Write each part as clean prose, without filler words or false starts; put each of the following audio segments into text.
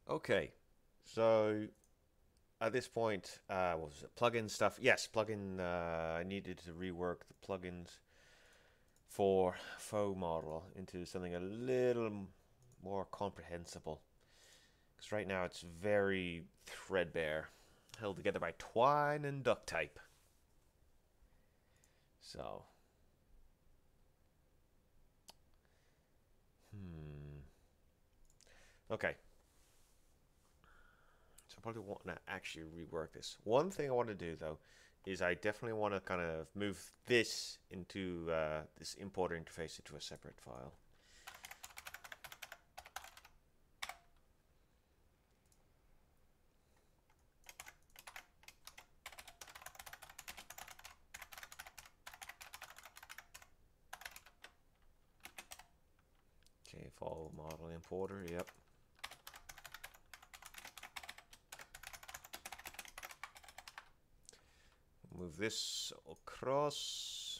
Okay, so at this point, what was it? Plugin stuff. Yes, plugin. I needed to rework the plugins for faux model into something a little more comprehensible. Because right now it's very threadbare, held together by twine and duct tape. So, okay. So I probably want to actually rework this. One thing I want to do though is I definitely want to kind of move this into this importer interface into a separate file. Okay, follow model importer. Yep. Move this across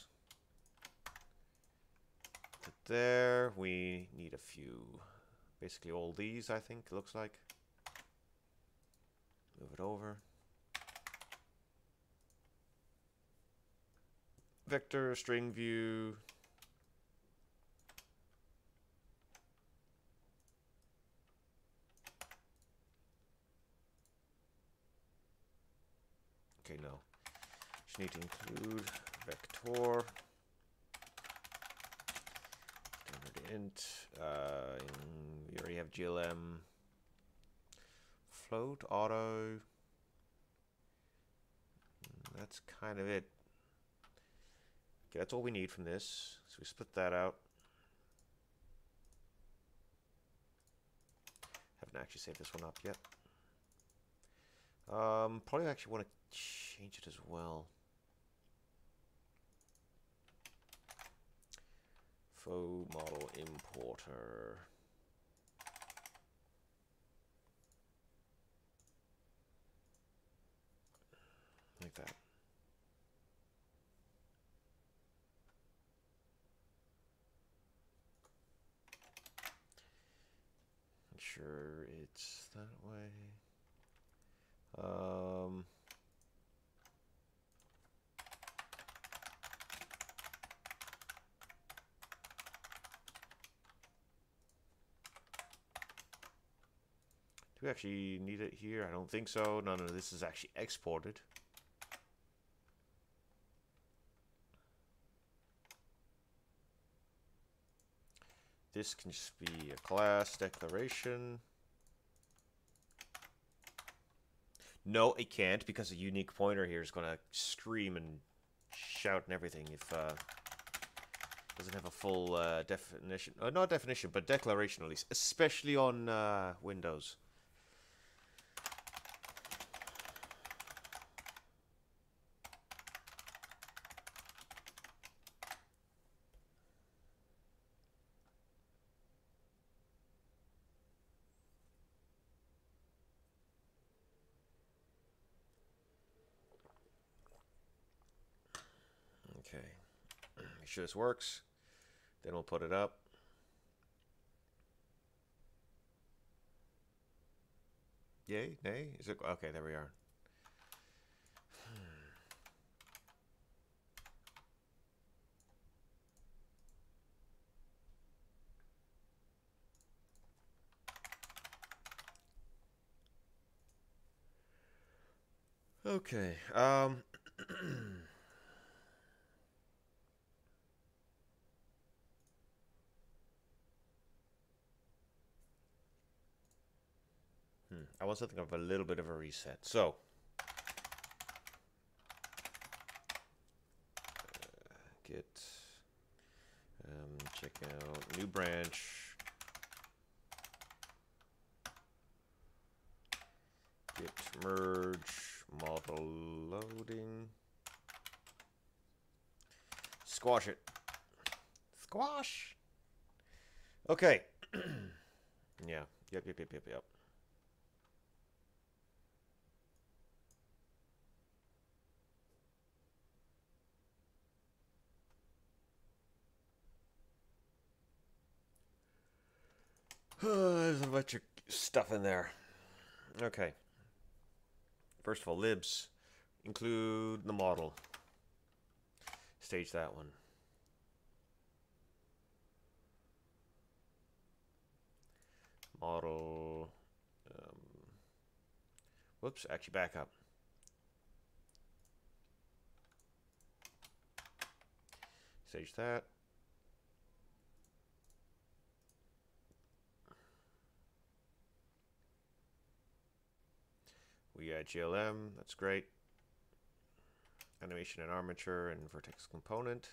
to there. We need a few, basically all these, I think, looks like. Move it over. Vector, string view. Okay, no. Just need to include vector. Standard int. We already have GLM. Float, auto. That's kind of it. Okay, that's all we need from this. So we split that out. Haven't actually saved this one up yet. Probably actually want to change it as well. Faux model importer. Like that. Make sure it's that way. Do we actually need it here? I don't think so. No, this is actually exported. This can just be a class declaration. No, it can't, because a unique pointer here is going to scream and shout and everything if doesn't have a full definition. Not definition, but declaration at least, especially on Windows. Okay, make sure this works. Then we'll put it up. Yay, nay? Is it okay? There we are. Okay. I want something of a little bit of a reset. So, git check out new branch. Git merge model loading. Squash it. Squash. Okay. Yeah. Yep. There's a bunch of stuff in there. Okay. First of all, libs include the model. Stage that one. Model. Whoops, actually back up. Stage that. We add GLM, that's great. Animation and armature and vertex component.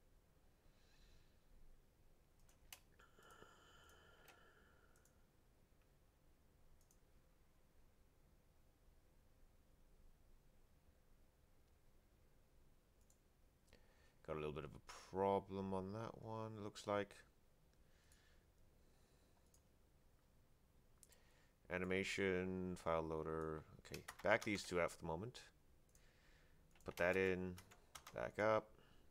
Got a little bit of a problem on that one, it looks like. Animation, file loader. Okay, back these two out for the moment. Put that in, back up.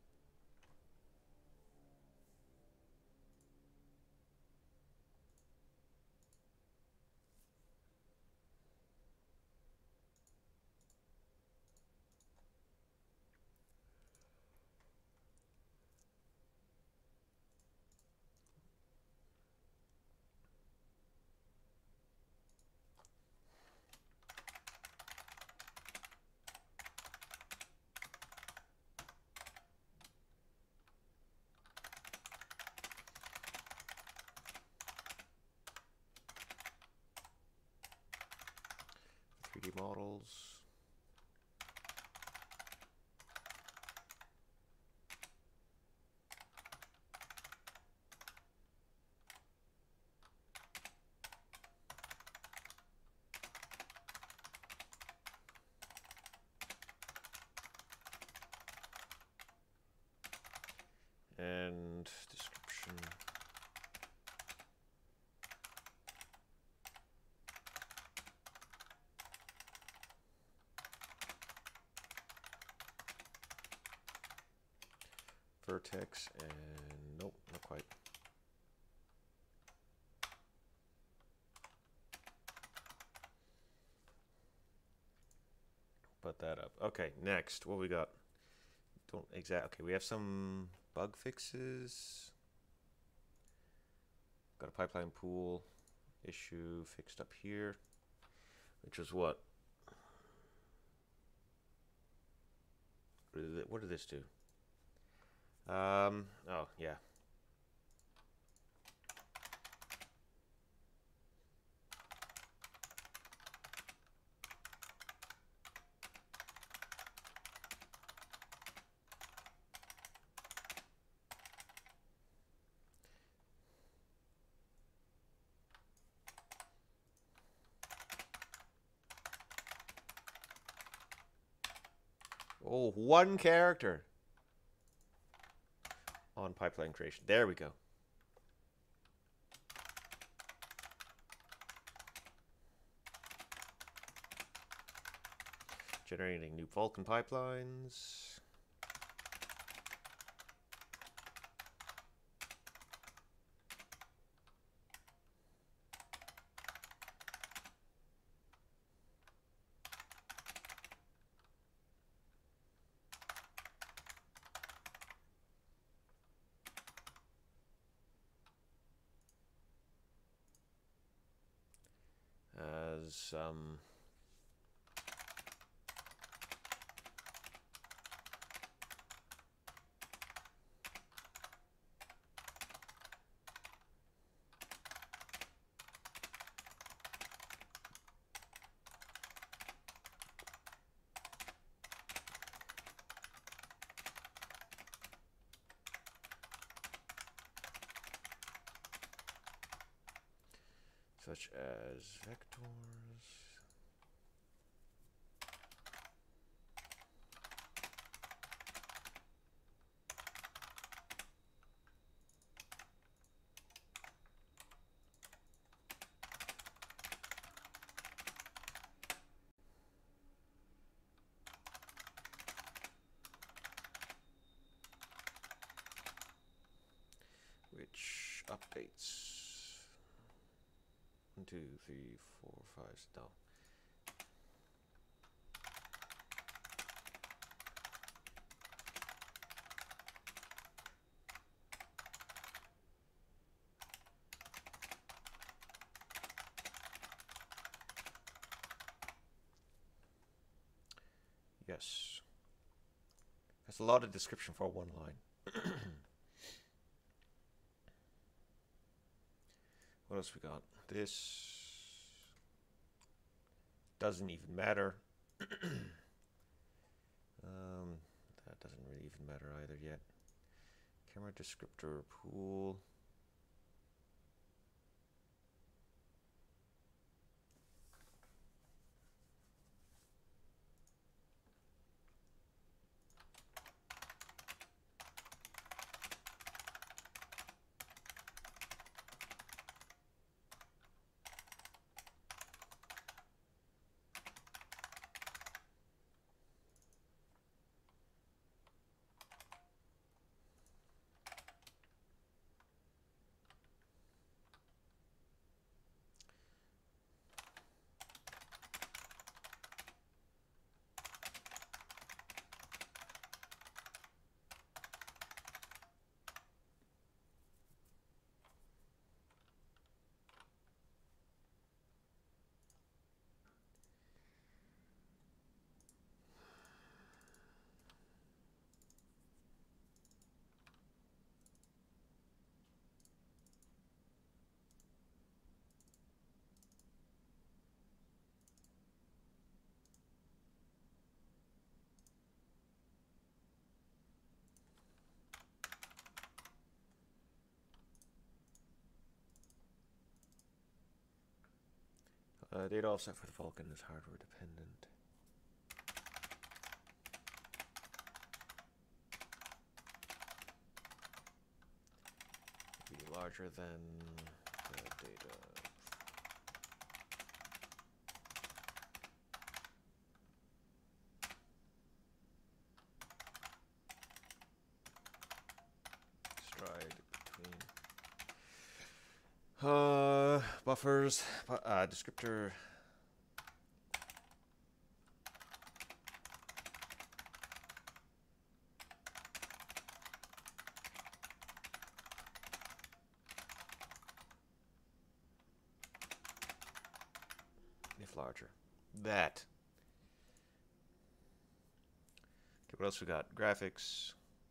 Models. And description. Vertex and nope, not quite. Put that up. Okay, next, what we got? Don't exact. Okay, we have some bug fixes. Got a pipeline pool issue fixed up here, which was what? What did this do? Oh, yeah. Oh, one character on pipeline creation. There we go. Generating new Vulkan pipelines. As such as vectors. Which updates 1, 2, 3, 4, 5. No. Yes. That's a lot of description for one line. What else we got? This doesn't even matter. That doesn't really even matter either yet. Camera descriptor pool. Data offset for the Vulkan is hardware dependent. Be larger than the data. Stride between buffers, descriptor. If larger. That. Okay, what else we got? Graphics.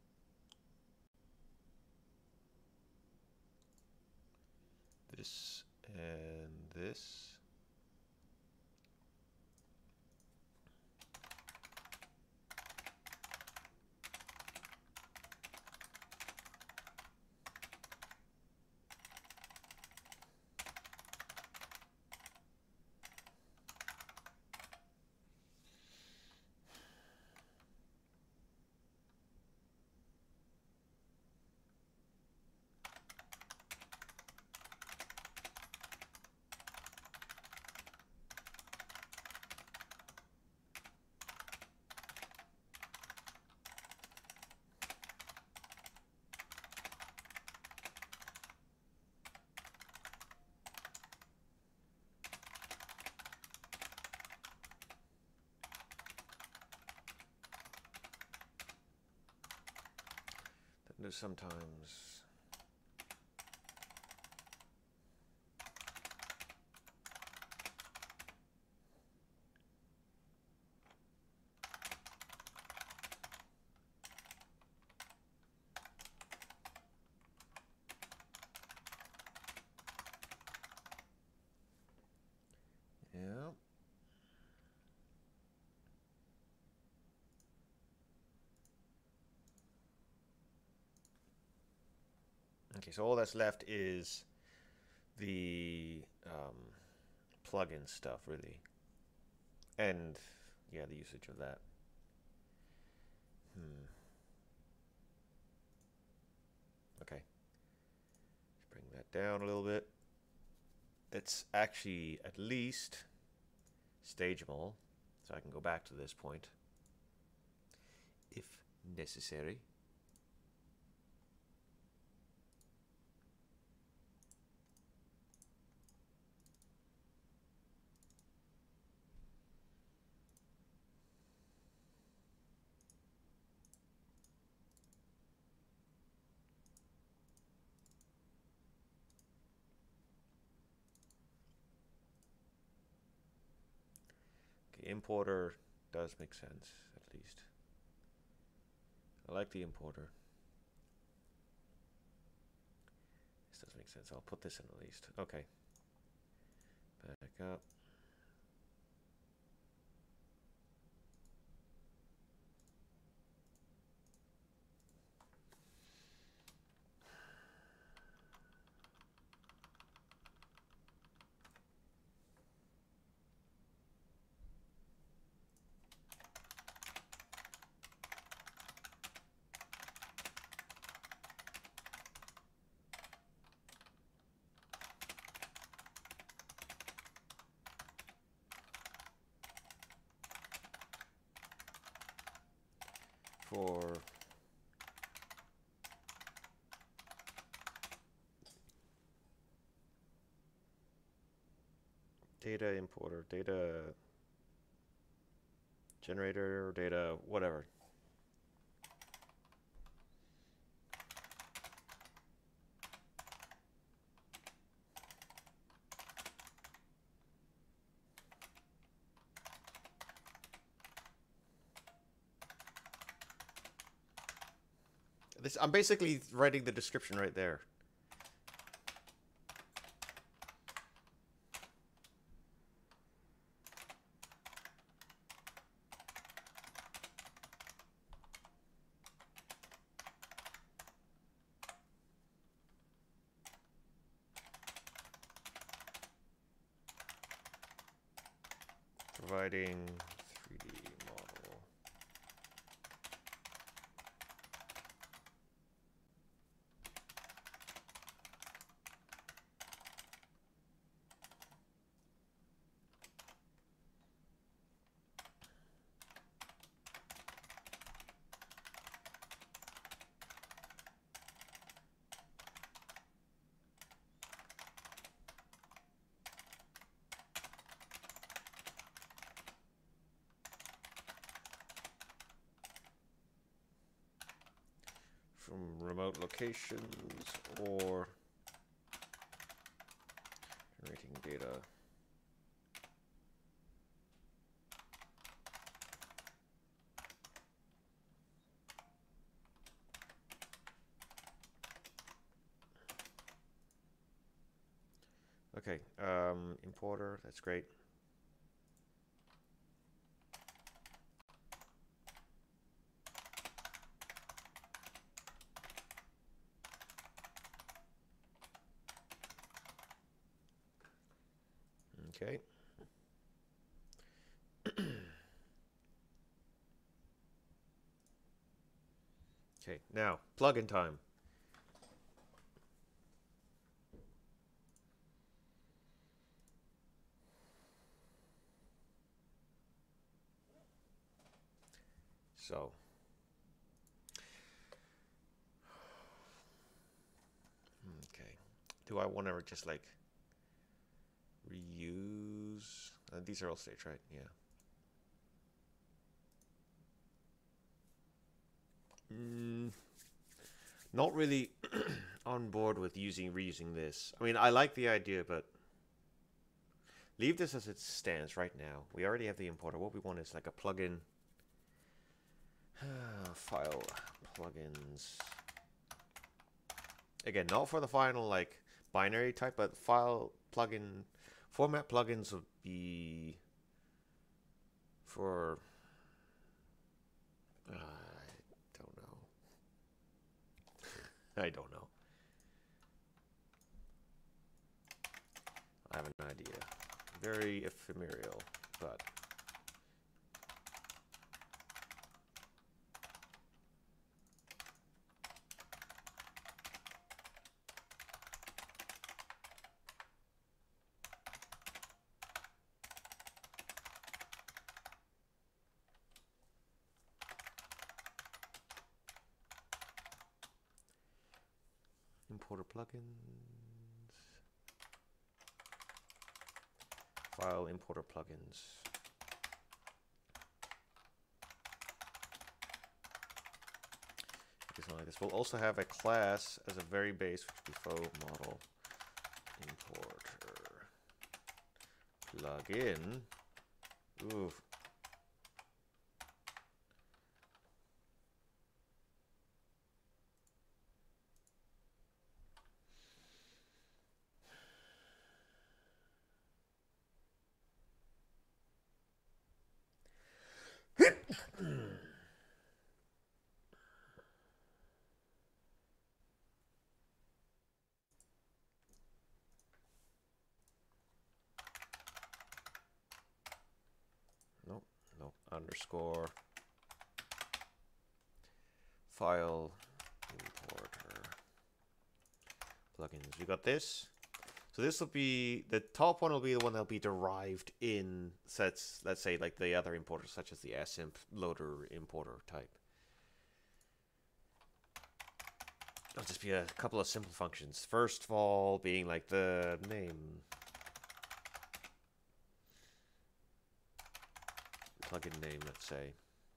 This and this. There's sometimes yeah. Okay, so all that's left is the plugin stuff, really, and yeah, the usage of that. Okay, let's bring that down a little bit. It's actually at least stageable, so I can go back to this point if necessary. Okay, importer does make sense, at at least. I like the importer. This doesn't make sense. I'll put this in at least. Okay. Back up. For data importer, data generator, data whatever. This, I'm basically writing the description right there. Providing 3D model. From remote locations or generating data. Okay, importer, that's great. Okay. Okay, now plugin time. So, okay. Do I want to just like reuse? These are all states, right? Yeah. Not really on board with reusing this. I mean, I like the idea, but leave this as it stands right now. We already have the importer. What we want is like a plugin. File plugins. Again, not for the final like binary type, but file plugin format plugins would be for I don't know. I don't know. I have an idea. Very ephemeral, but importer plugins. File importer plugins. Something like this. We'll also have a class as a very base, which will be faux model importer plugin. Ooh. Nope, nope. Underscore file importer plugins. We got this. So this will be, the top one will be the one that'll be derived in sets, let's say like the other importers, such as the assimp loader importer type. It'll just be a couple of simple functions. First of all, being like the name, plugin name, let's say.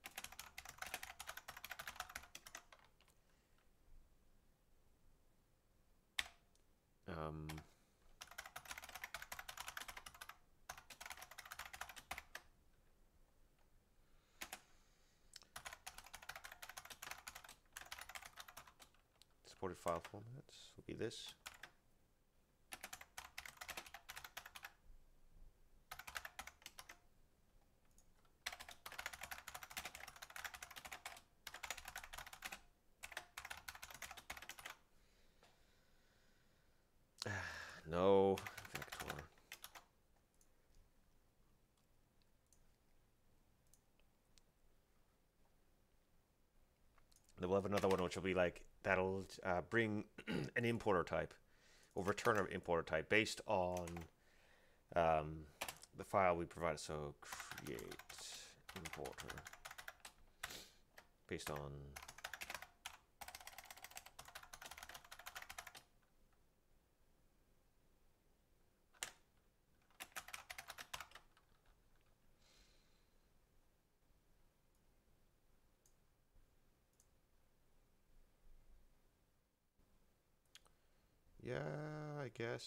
Supported file formats will be this. No vector. Then we'll have another one which will be like, that'll bring an importer type, or return an importer type based on the file we provided. So create importer based on yeah, I guess.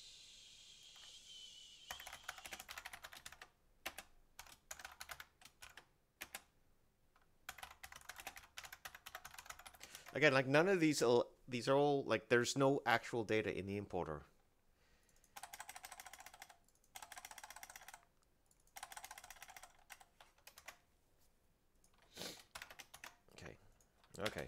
Again, like none of these are all like, there's no actual data in the importer. Okay. Okay.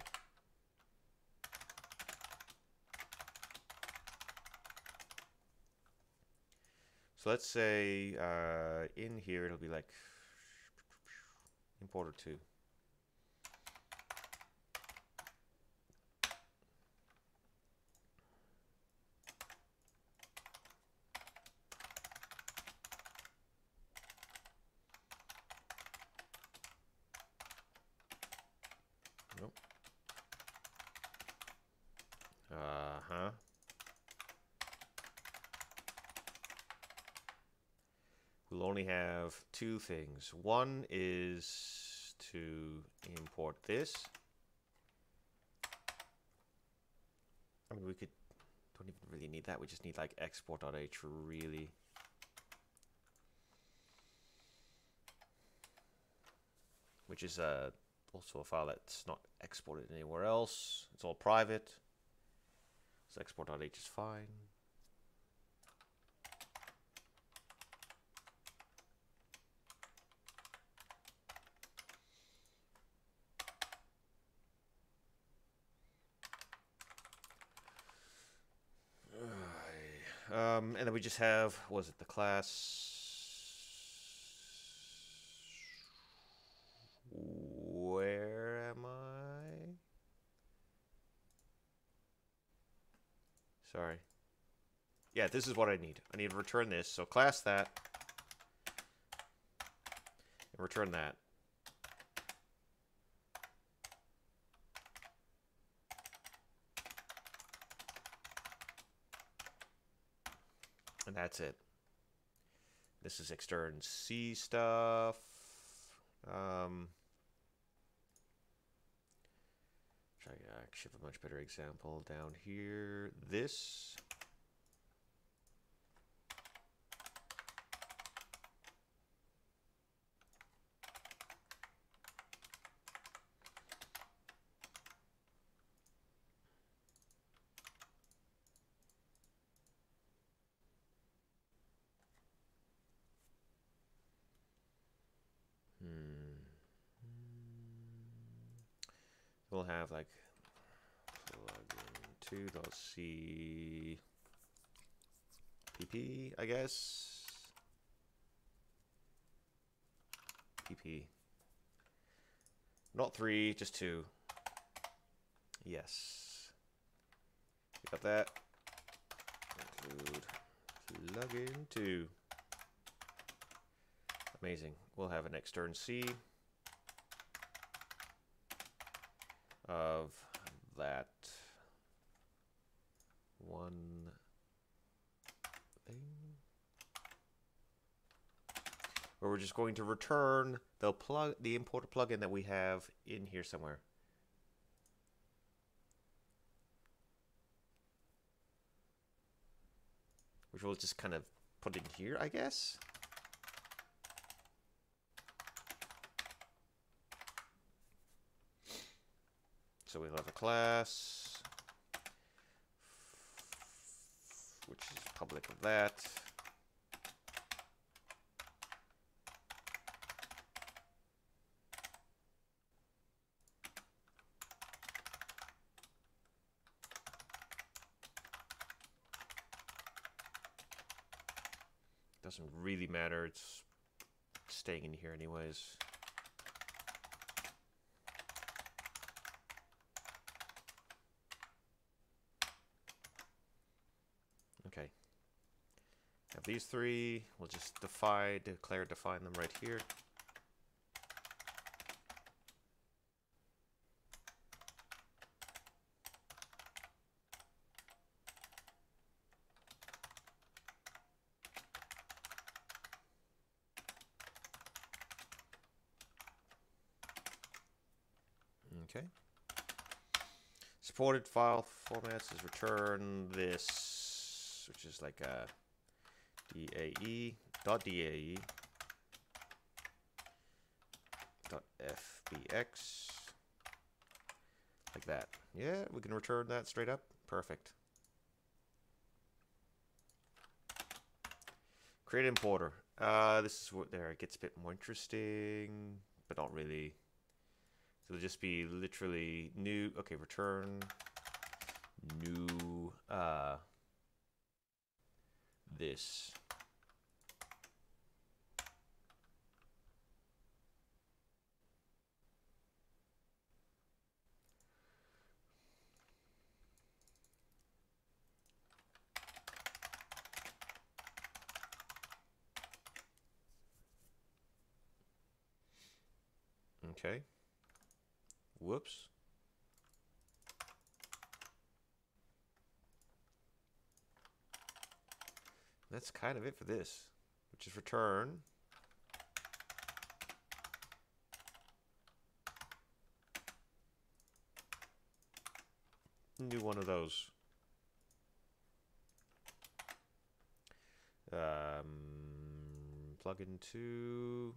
So let's say in here it'll be like importer 2. Nope. Uh-huh. We'll only have two things. One is to import this. I mean, we don't even really need that. We just need like export.h really. Which is also a file that's not exported anywhere else. It's all private. So export.h is fine. And then we just have, was it the class? Where am I? Sorry. Yeah, this is what I need. I need to return this. So class that. And return that. And that's it. This is extern C stuff. I should have a much better example down here. This. we'll have like plugin2.c pp, I guess. pp. Not 3, just 2. Yes. You got that? Include plugin 2. Amazing. We'll have an extern C of that one thing, where we're just going to return the importer plugin that we have in here somewhere. Which we'll just kind of put in here, I guess. So we'll have a class, which is public of that. Doesn't really matter, it's staying in here anyways. Okay. Have these 3. We'll just define them right here. Okay. Supported file formats is return this, which is like a DAE.DAE .fbx, like that. Yeah, we can return that straight up. Perfect. Create importer. This is what there it gets a bit more interesting, but not really. So it'll just be literally new. Okay, return new this. Okay. Whoops. That's kind of it for this, which is return new one of those. Plugin 2.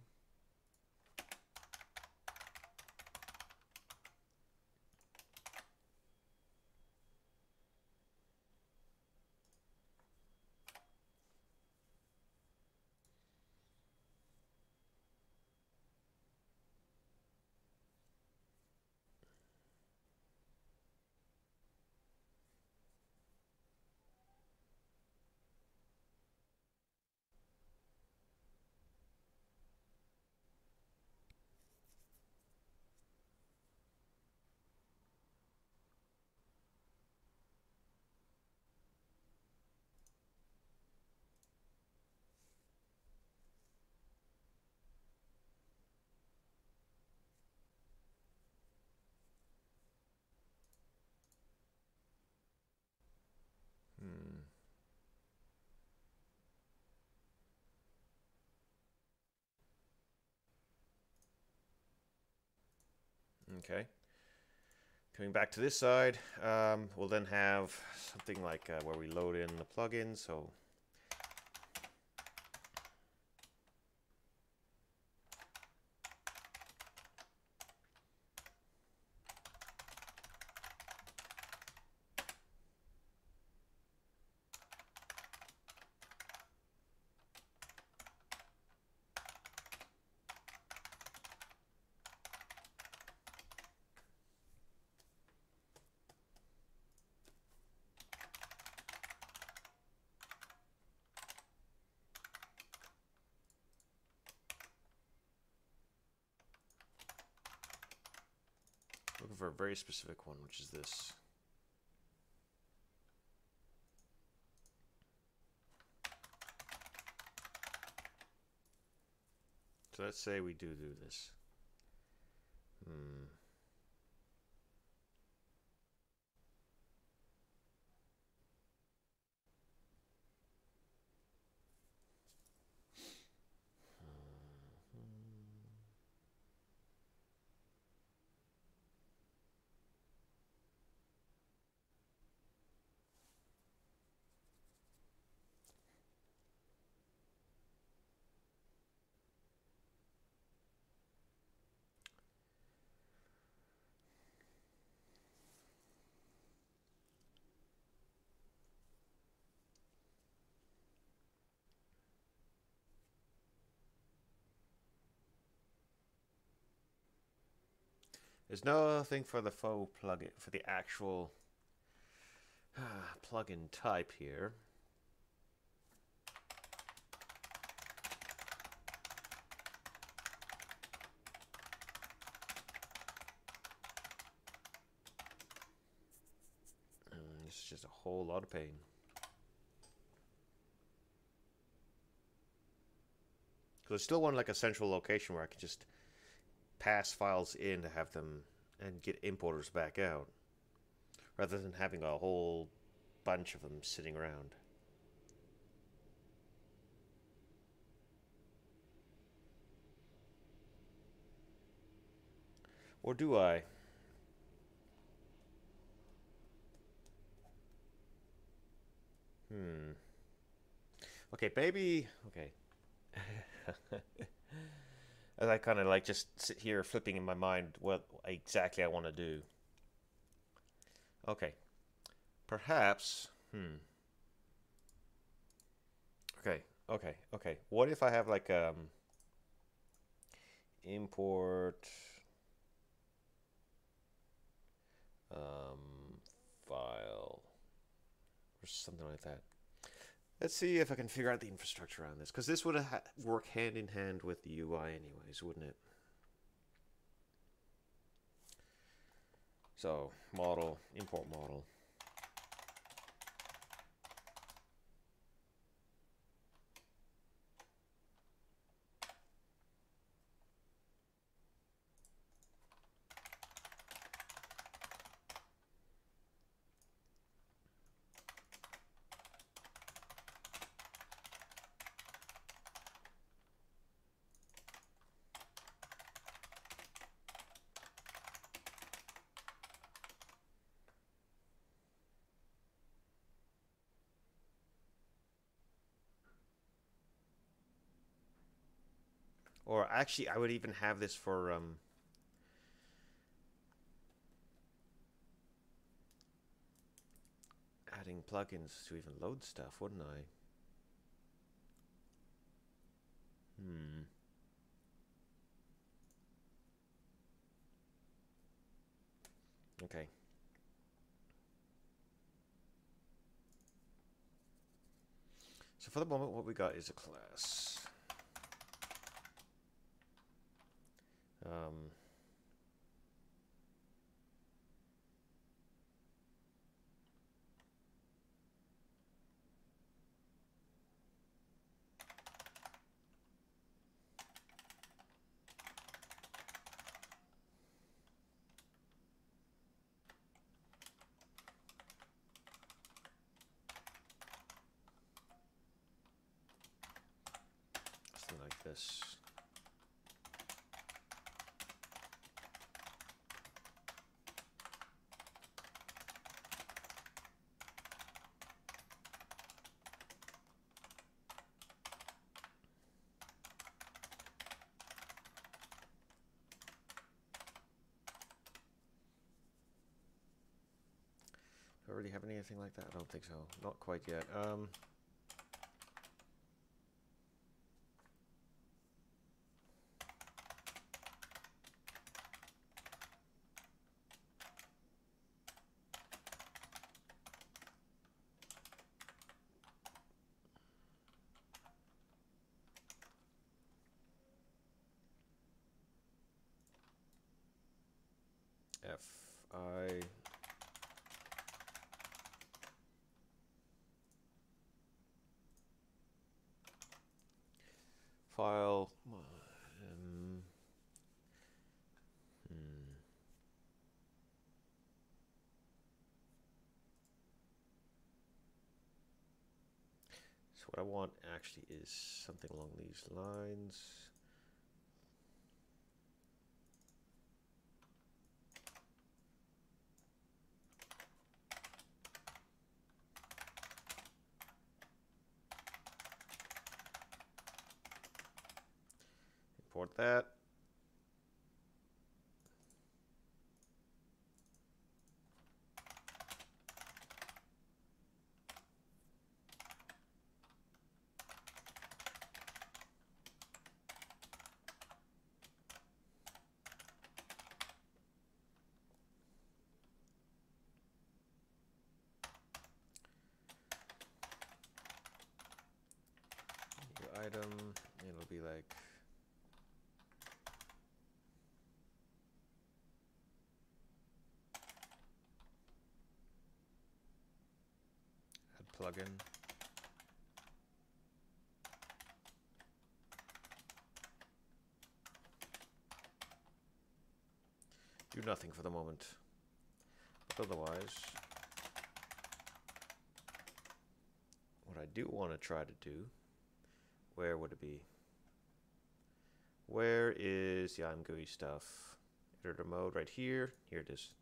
Okay. Coming back to this side, we'll then have something like where we load in the plugin. So for a very specific one, which is this. So let's say we do this. There's no thing for the faux plugin, for the actual plugin type here. This is just a whole lot of pain. Because I still want like a central location where I can just pass files in to have them and get importers back out, rather than having a whole bunch of them sitting around. Or do I? Okay, maybe. Okay. As I kind of like just sit here flipping in my mind what exactly I want to do. Okay. Perhaps. Okay. What if I have like import file or something like that. Let's see if I can figure out the infrastructure around this, because this would work hand in hand with the UI anyways, wouldn't it? So, model, import model. Or actually, I would even have this for adding plugins to even load stuff, wouldn't I? Okay. So for the moment, what we got is a class. Something like this. Do I already have anything like that? I don't think so. Not quite yet. F. I file So what I want actually is something along these lines. Import that. New item, it'll be like add plugin. Do nothing for the moment. But otherwise, what I do want to try to do, where would it be? Where is the I'm GUI stuff? Editor mode right here. Here it is.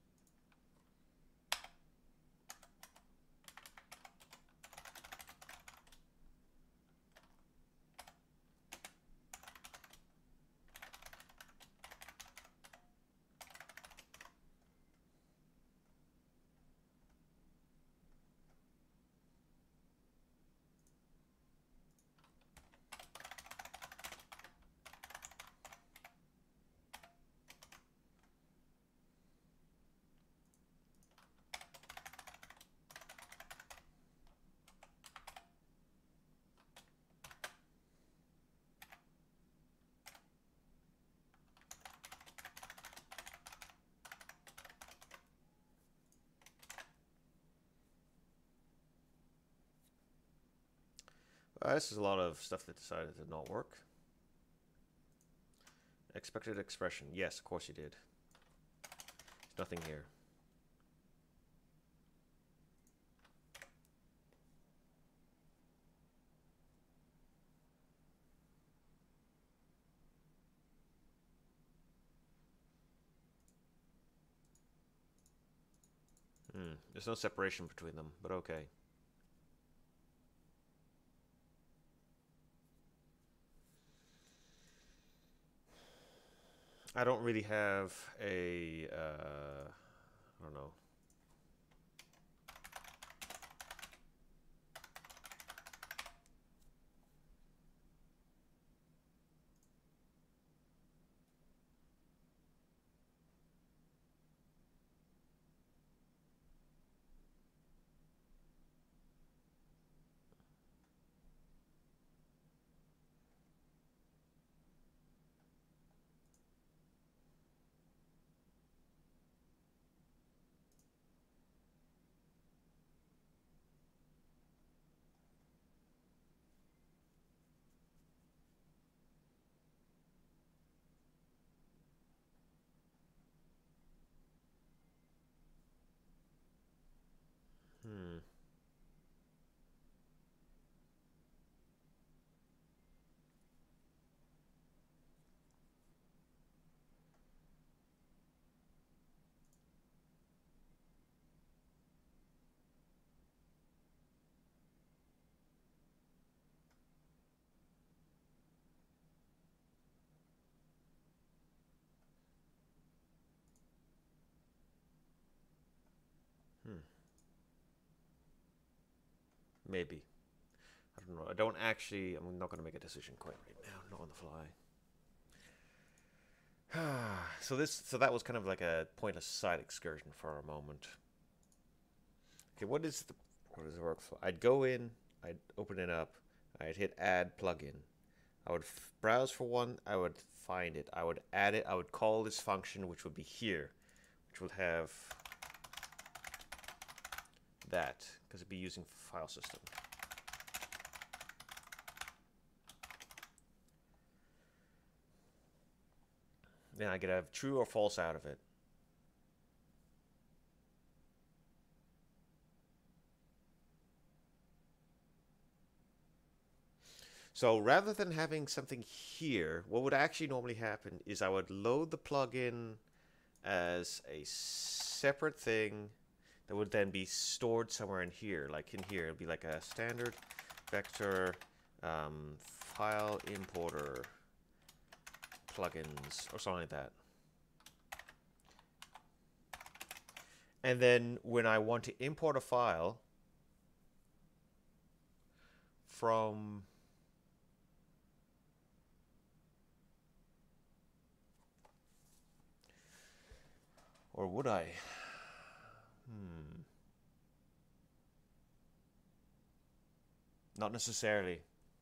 This is a lot of stuff that decided to not work. Expected expression. Yes, of course you did. There's nothing here. There's no separation between them, but okay. I don't really have a, I don't know. Hmm. Hmm. Maybe. I don't know. I don't actually. I'm not going to make a decision quite right now. Not on the fly. So that was kind of like a pointless side excursion for a moment. Okay, what is the workflow? I'd go in, I'd open it up, I'd hit add plugin. I would browse for one, I would find it, I would add it, I would call this function, which would be here, which will have that, because it'd be using file system. Then I get a true or false out of it. So rather than having something here, what would actually normally happen is I would load the plugin as a separate thing that would then be stored somewhere in here. Like in here, it'd be like a standard vector file importer plugins or something like that. And then when I want to import a file from or would I? Not necessarily.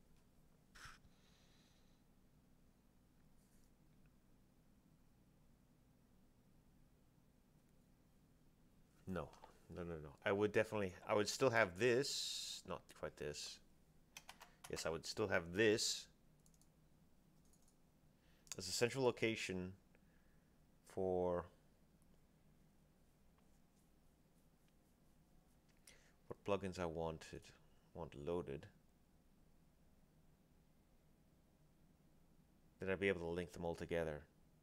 No. I would still have this, not quite this. Yes, I would still have this as a central location for what plugins I want loaded. Then I'd be able to link them all together.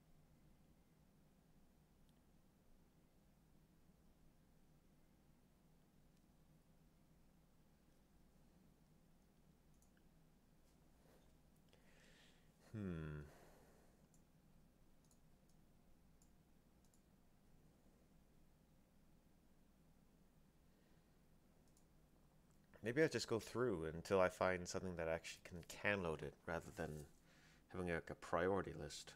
Maybe I just go through until I find something that actually can load it, rather than having like a priority list.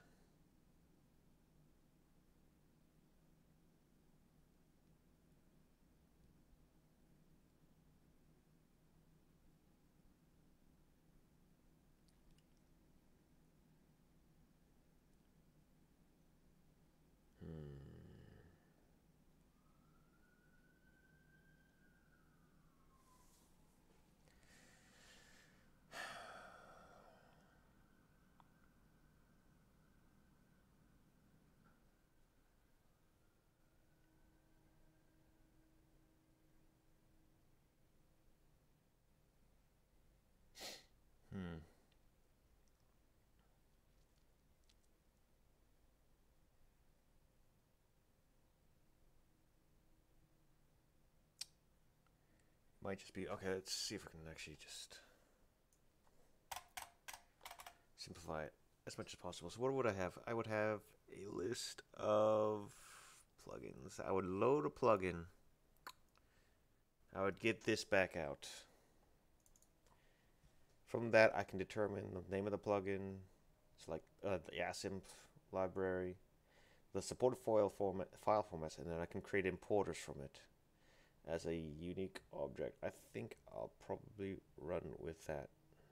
Might just be, okay, let's see if we can actually just simplify it as much as possible. So what would I have? I would have a list of plugins. I would load a plugin. I would get this back out. From that, I can determine the name of the plugin. It's like the assimp library, the supported file formats, and then I can create importers from it as a unique object. I think I'll probably run with that.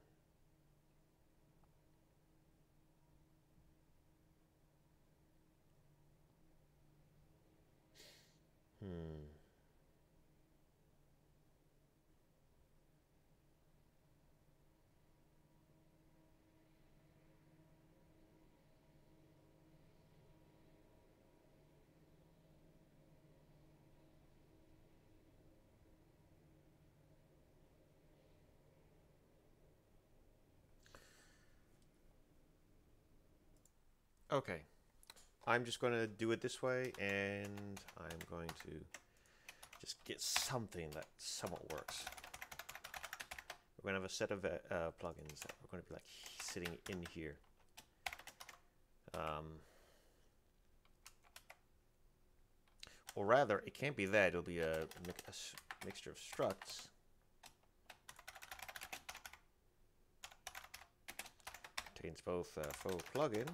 Okay, I'm just going to do it this way, and I'm going to just get something that somewhat works. We're going to have a set of plugins that are going to be like sitting in here. Or rather, it can't be that. It'll be a mixture of structs. Contains both faux plugin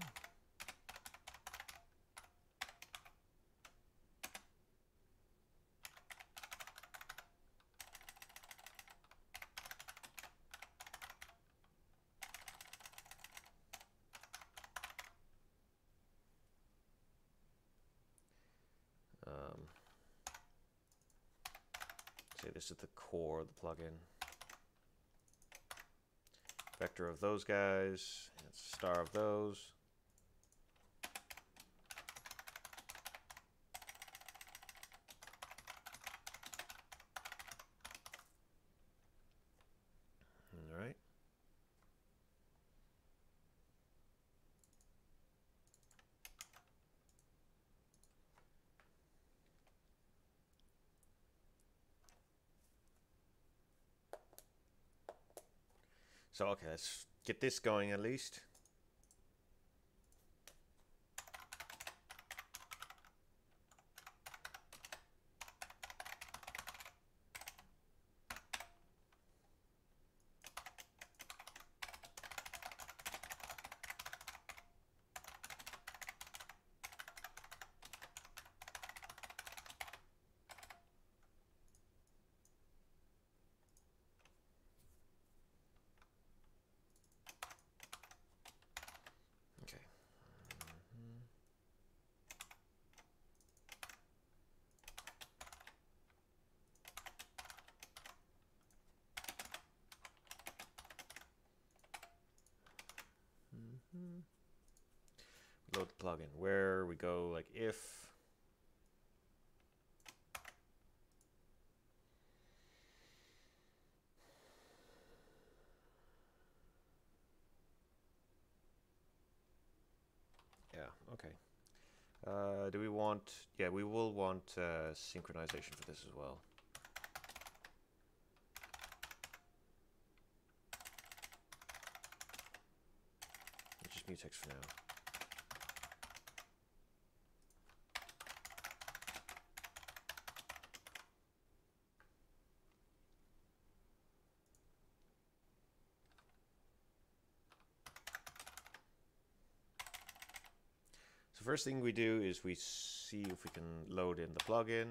This is the core of the plugin. Vector of those guys, it's star of those. All right. So, okay, let's get this going at least. Load the plugin. Where we go, like if. Yeah, okay. Do we want, yeah, we will want synchronization for this as well. Just mutex for now. So first thing we do is we see if we can load in the plugin.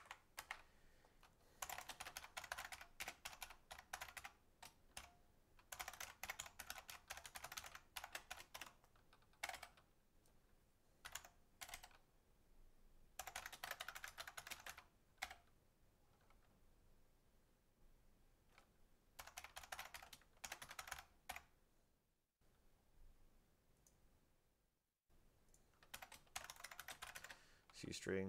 C-string.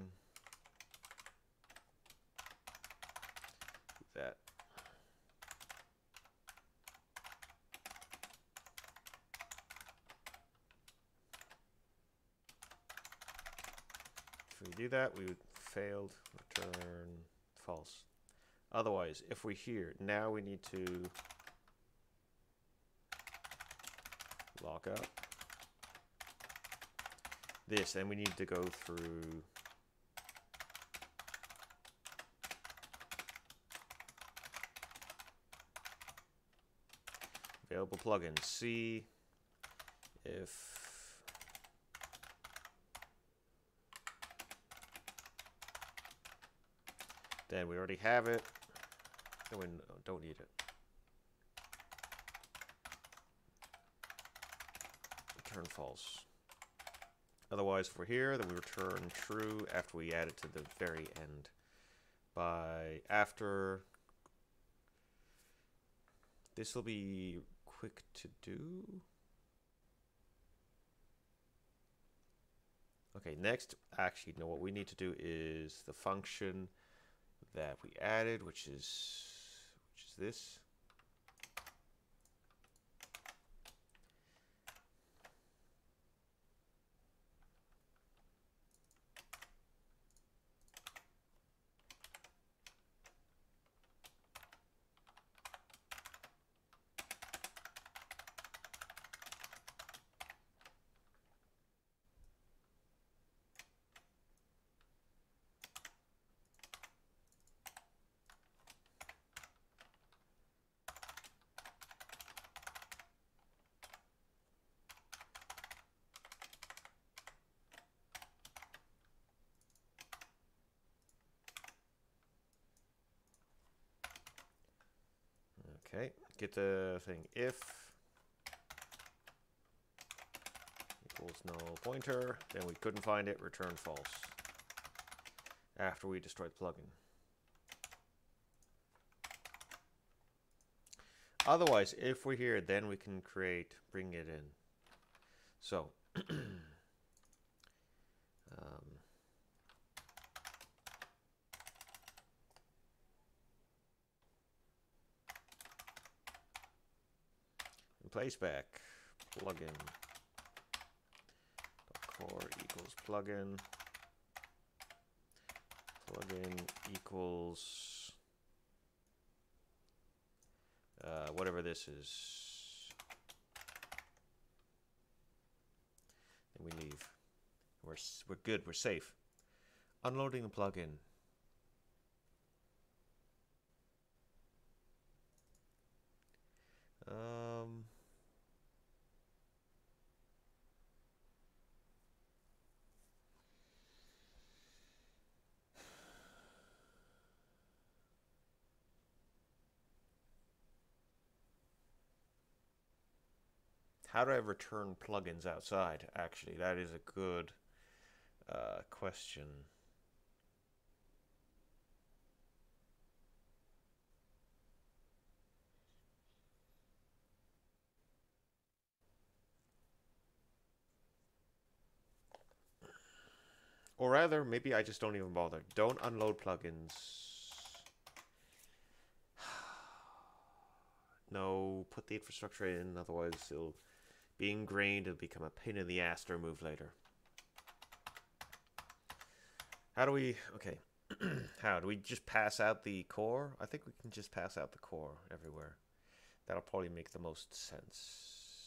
That. If we do that, we would failed, return false. Otherwise, if we're here, now we need to lock up this, and we need to go through available plugins, see if then we already have it, then we don't need it. Return false. Otherwise, if we're here, then we return true after we add it to the very end. By after, this will be quick to do. Okay, next, actually, no, what we need to do is the function that we added, which is this. Okay, get the thing if equals null pointer, then we couldn't find it, return false after we destroyed the plugin. Otherwise, if we're here, then we can bring it in. So, place back plugin core equals plugin equals whatever this is. And we leave. We're good. We're safe. Unloading the plugin. How do I return plugins outside? Actually, that is a good question. Or rather, maybe I just don't even bother. Don't unload plugins. No, put the infrastructure in, otherwise it'll be ingrained and become a pain in the ass to remove later. How do we, okay, how do we just pass out the core? I think we can just pass out the core everywhere. That'll probably make the most sense.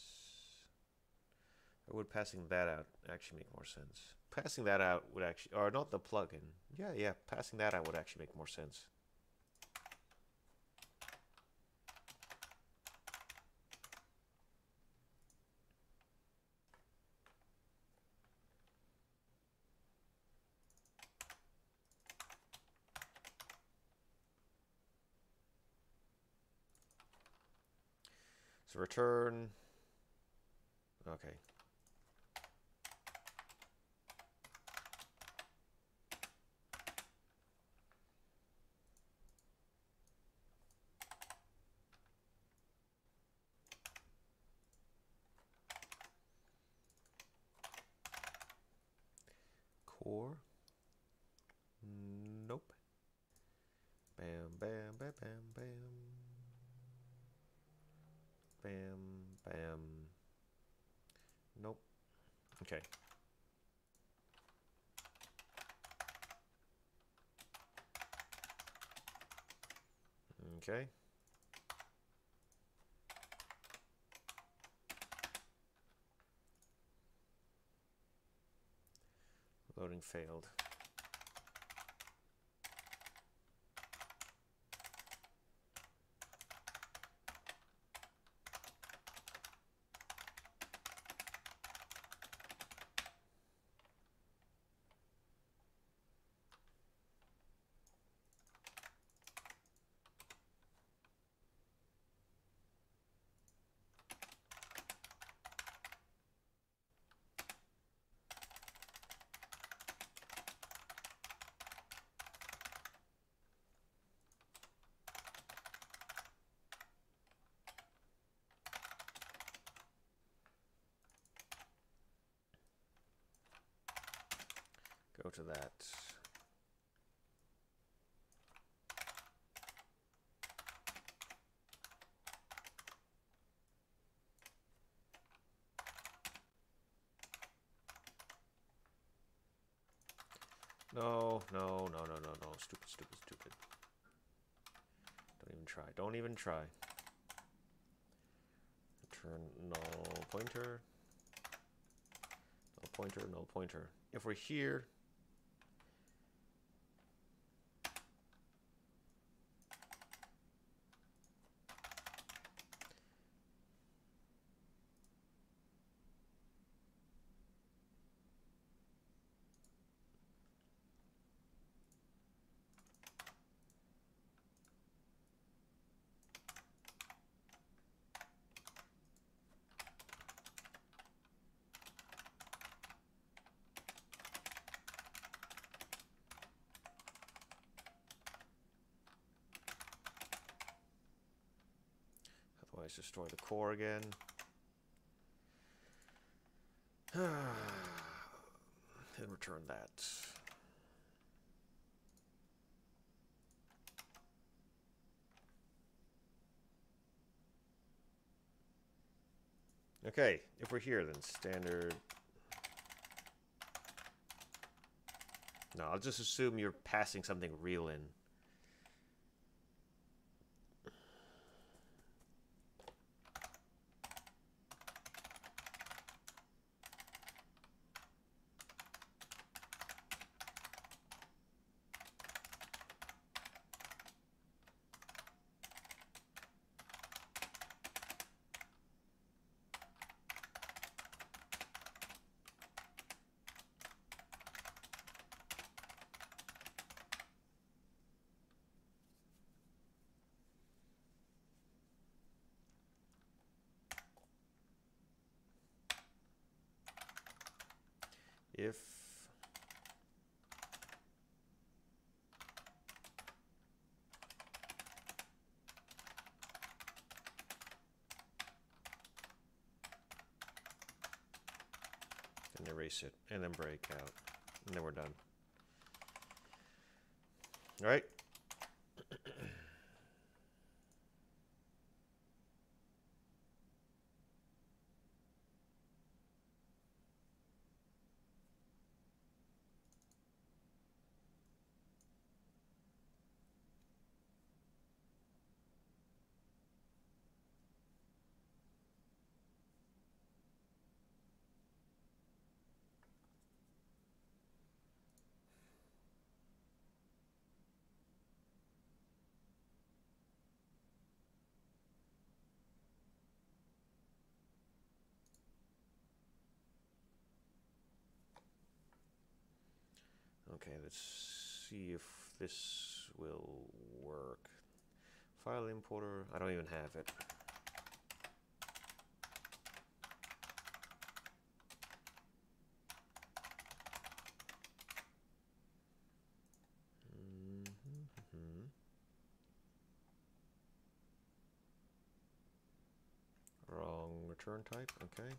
Or would passing that out actually make more sense? Passing that out would actually, or not the plugin. Yeah, passing that out would actually make more sense. So return, okay. Core, nope. Bam, bam, bam, bam, bam. Bam, bam. Nope. Okay. Okay. Loading failed. Go to that. No. Stupid. Don't even try. Don't even try. Return null pointer. Null pointer. If we're here, Let's destroy the core again. And return that. Okay, if we're here, then standard. No, I'll just assume you're passing something real in. If and erase it, and then break out, and then we're done. All right. Okay, let's see if this will work. File importer, I don't even have it. Wrong return type, okay.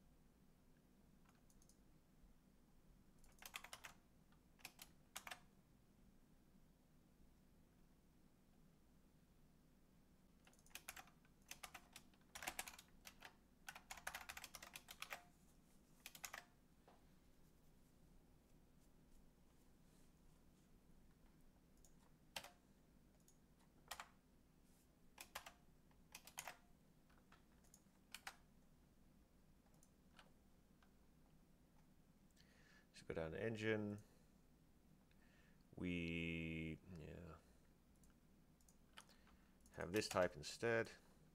Go down to engine. We have this type instead.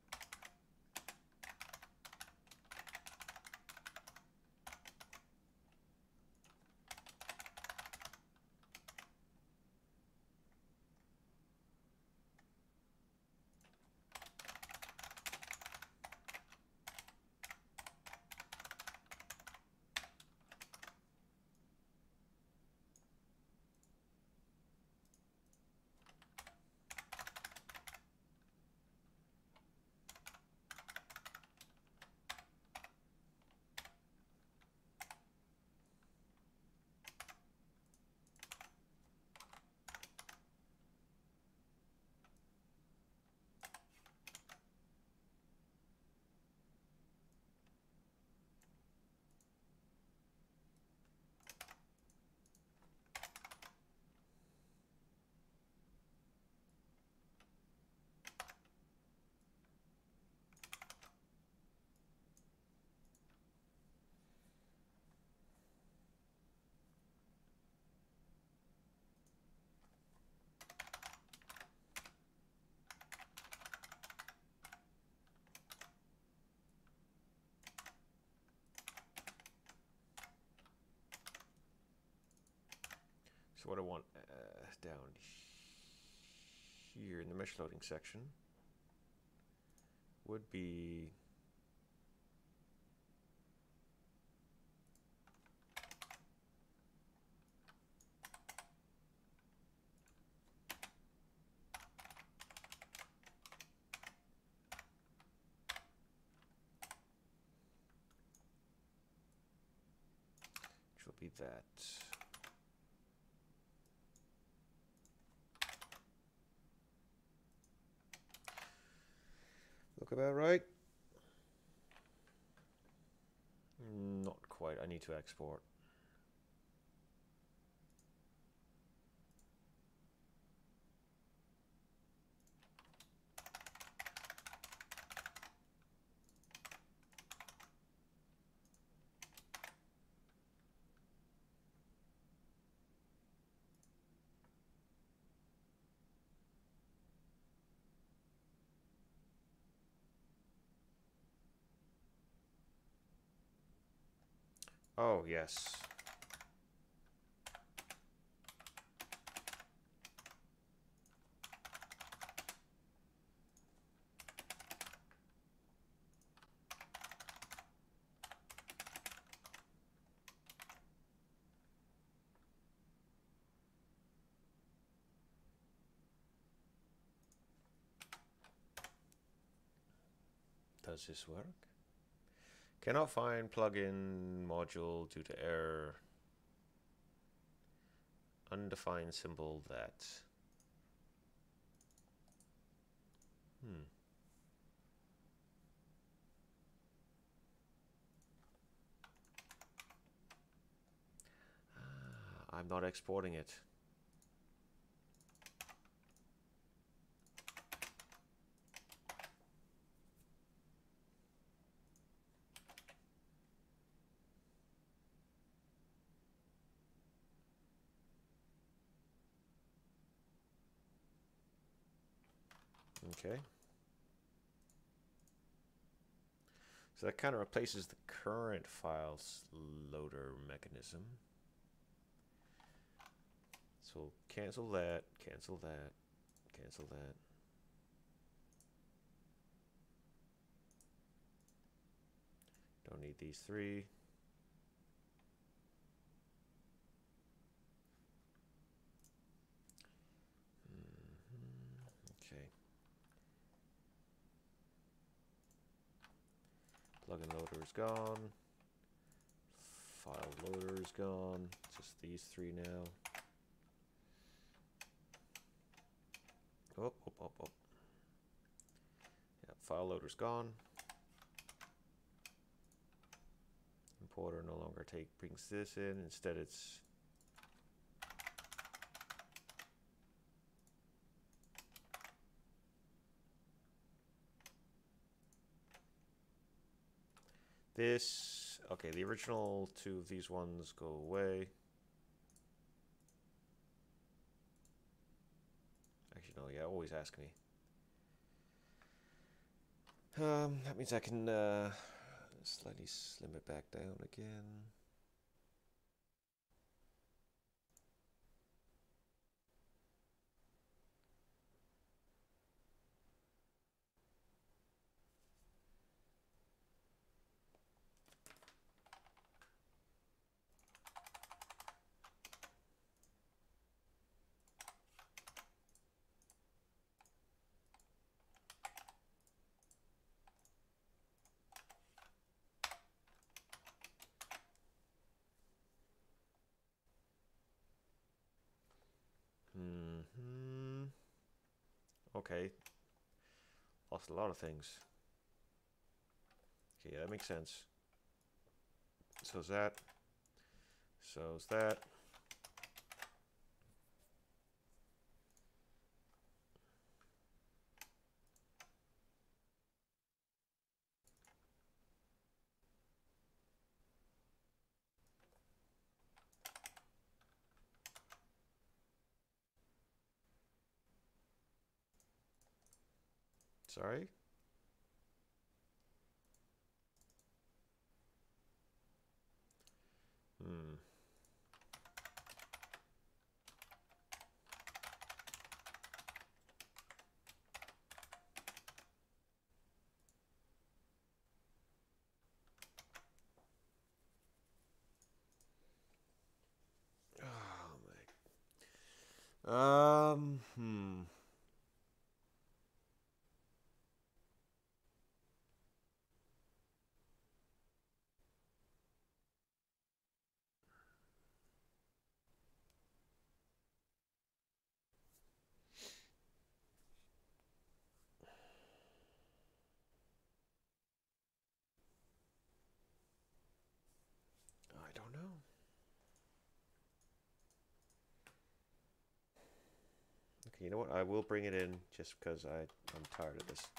So what I want down here in the mesh loading section would be copy that. Look about right. Not quite. I need to export. Oh, yes. Does this work? Cannot find plugin module due to error. Undefined symbol that. I'm not exporting it. Okay. So that kind of replaces the current files loader mechanism. So cancel that, cancel that, cancel that. Don't need these three. Okay. Plugin loader is gone. File loader is gone. Just these three now. Oh. Yeah, file loader's gone. Importer no longer brings this in. Instead, it's this. Okay, the original two of these ones go away. Actually, no, yeah, always ask me. That means I can slightly slim it back down again. Okay. Lost a lot of things. Okay, that makes sense. So's that. So's that. Sorry? Oh my. Okay, you know what? I will bring it in just because I'm tired of this.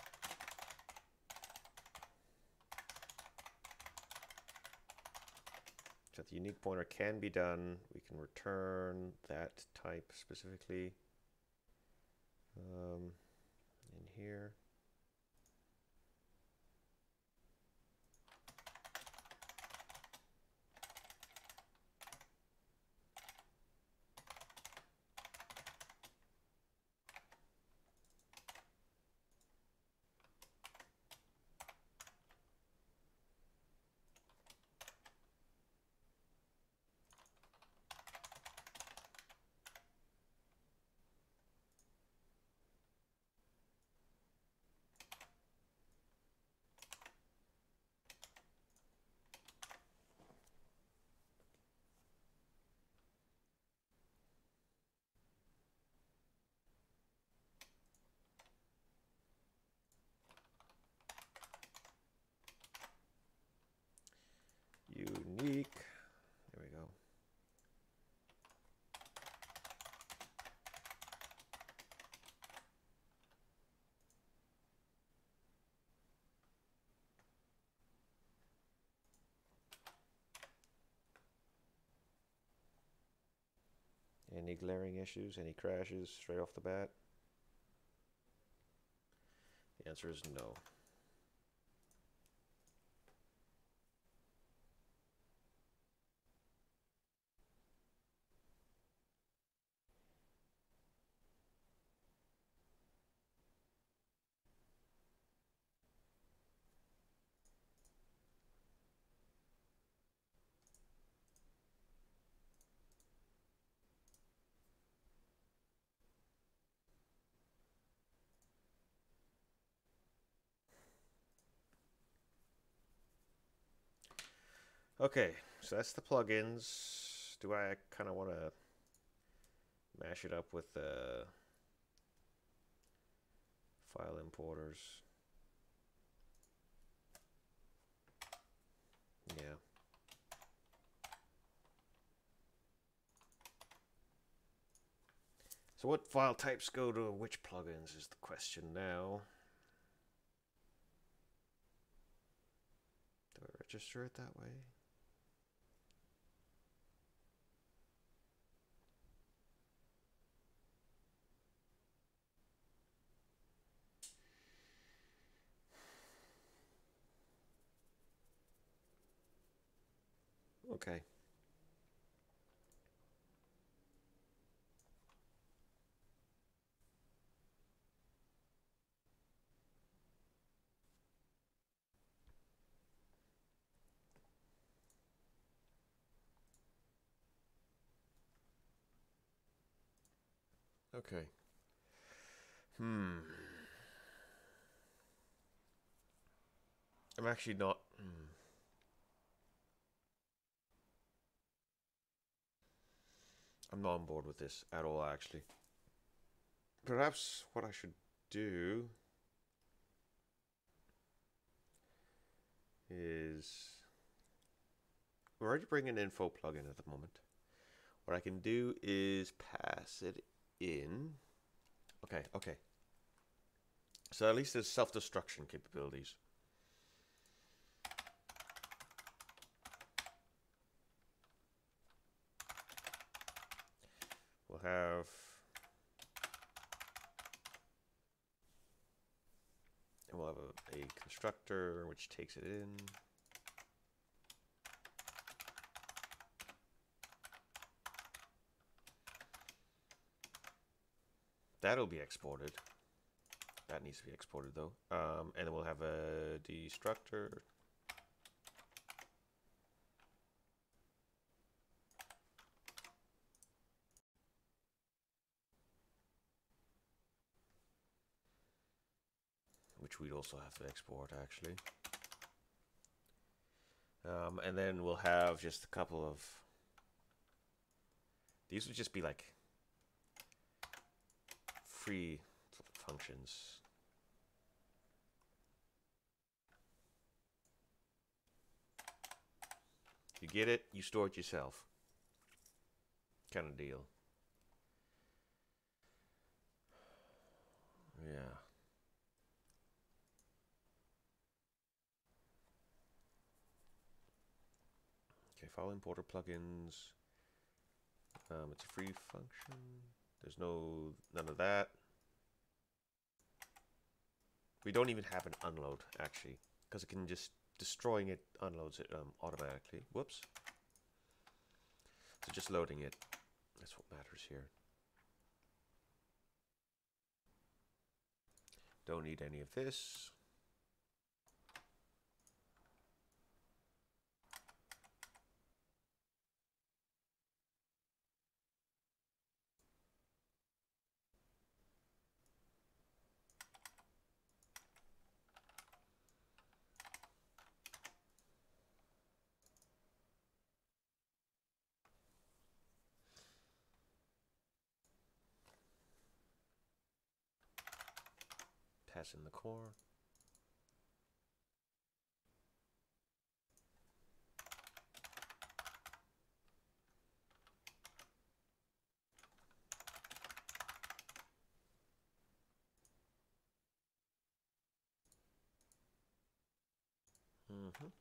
So the unique pointer can be done. We can return that type specifically in here. Unique. There we go. Any glaring issues? Any crashes straight off the bat? The answer is no. Okay, so that's the plugins. Do I kind of want to mash it up with the file importers? Yeah. So what file types go to which plugins is the question now. Do I register it that way? Okay. Okay. I'm actually not. I'm not on board with this at all, actually. Perhaps what I should do is we're already bringing an info plugin at the moment. What I can do is pass it in. Okay. So at least there's self-destruction capabilities. We'll have a constructor which takes it in. That'll be exported. That needs to be exported though. And then we'll have a destructor. Which we'd also have to export actually. And then we'll have just a couple of, these would just be like free functions. You get it, you store it yourself. Kind of deal. Yeah. Okay, file importer plugins. It's a free function. There's none of that. We don't even have an unload actually, because it can just destroying it unloads it automatically. Whoops. So just loading it. That's what matters here. Don't need any of this. Pass in the core. Mm-hmm.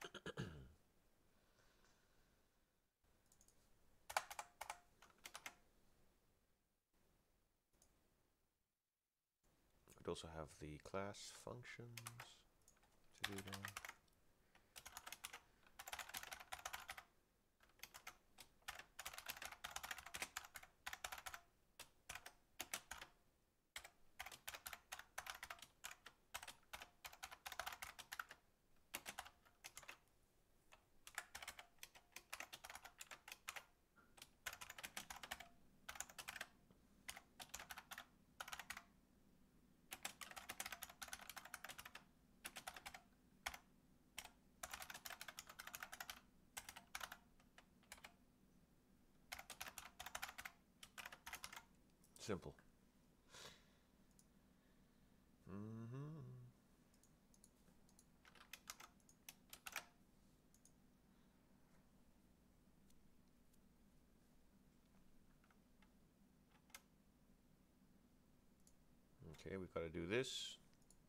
We'd also have the class functions to do that. Simple. Mm-hmm. Okay, we've got to do this.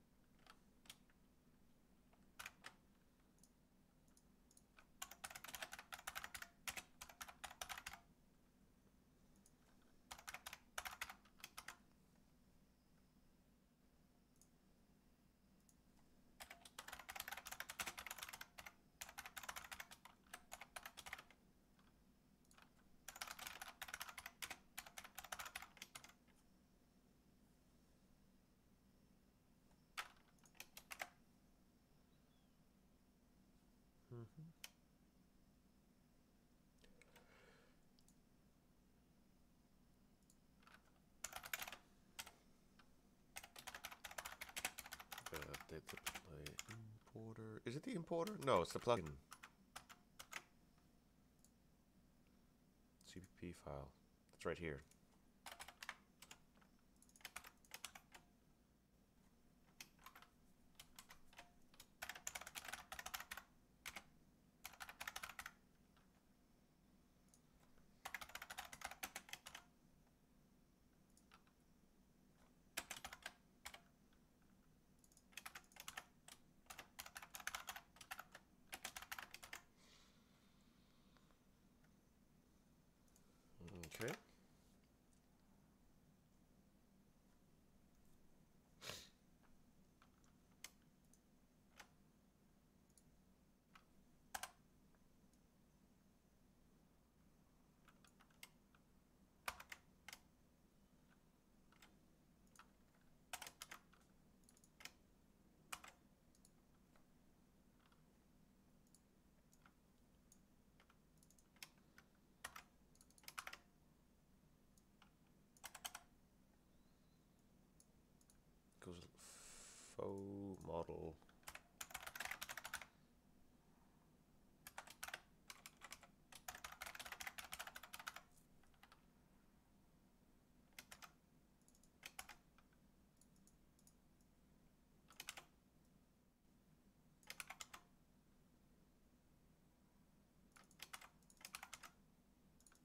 Mm-hmm. Update the importer. Is it the importer? No, it's the plugin. CPP file. It's right here. Okay. Goes faux model.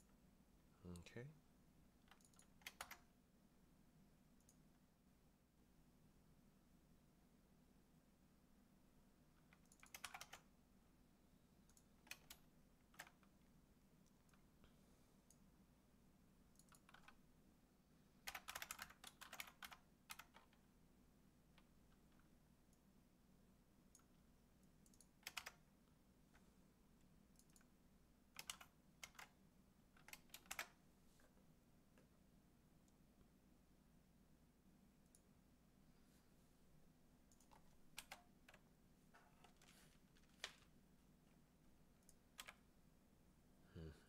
Okay.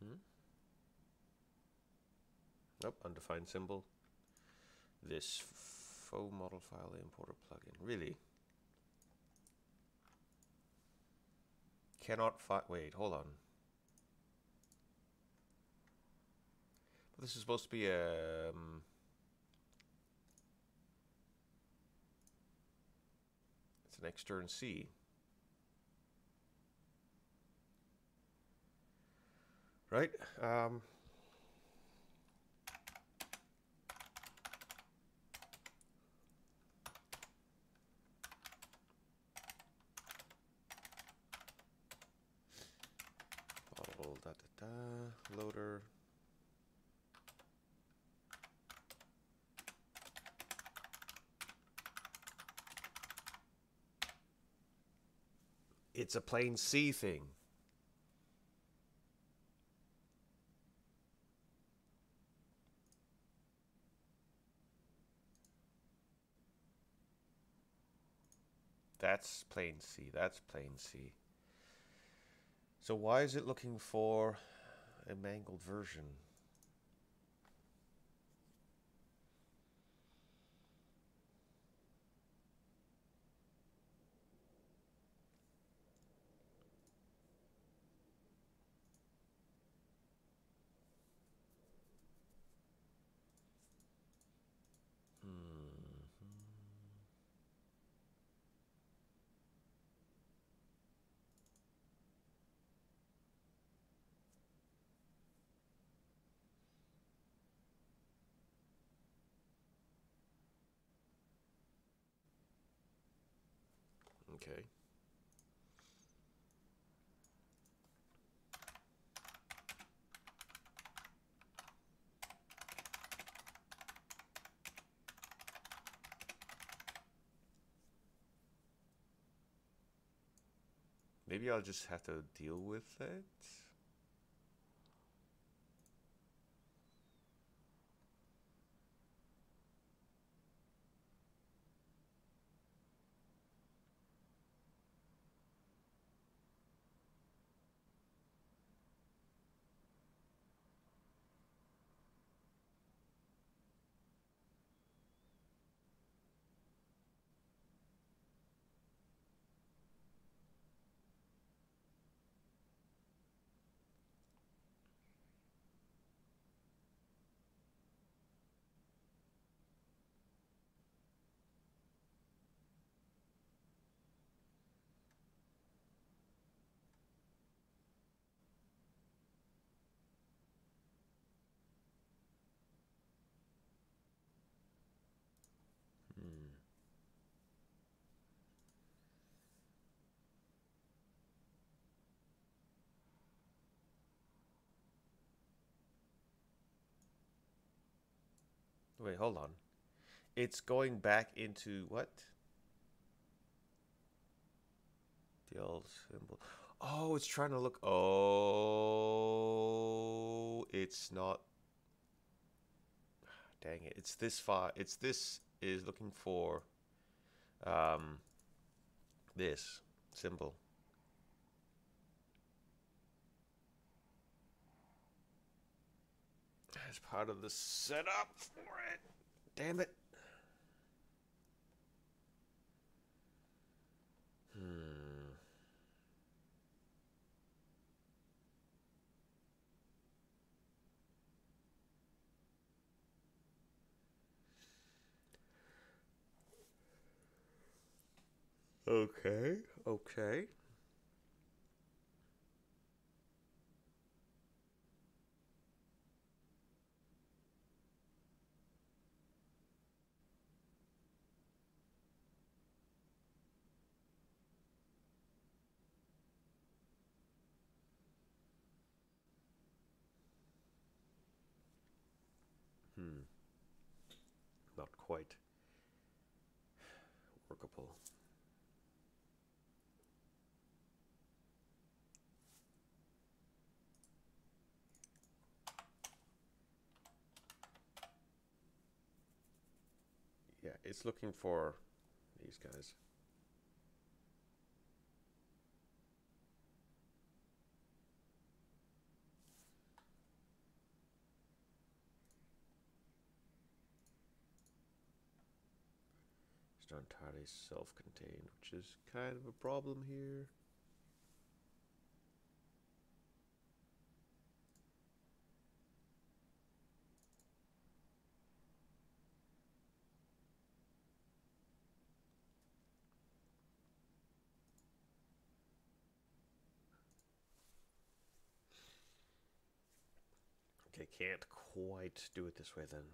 Nope, undefined symbol. This faux model file importer plugin. Really? Cannot find. Wait, hold on. This is supposed to be a. It's an extern C. Right? Model loader. It's a plain C thing. That's plain C. That's plain C. So why is it looking for a mangled version? Okay. Maybe I'll just have to deal with it. Wait, hold on. It's going back into what? The old symbol. Oh, it's trying to look. Oh, it's not. Dang it. It's this file. It's this is looking for this symbol. As part of the setup for it. Damn it. Okay. Okay. Not quite workable. Yeah, it's looking for these guys. It's not entirely self-contained, which is kind of a problem here. Okay, can't quite do it this way then.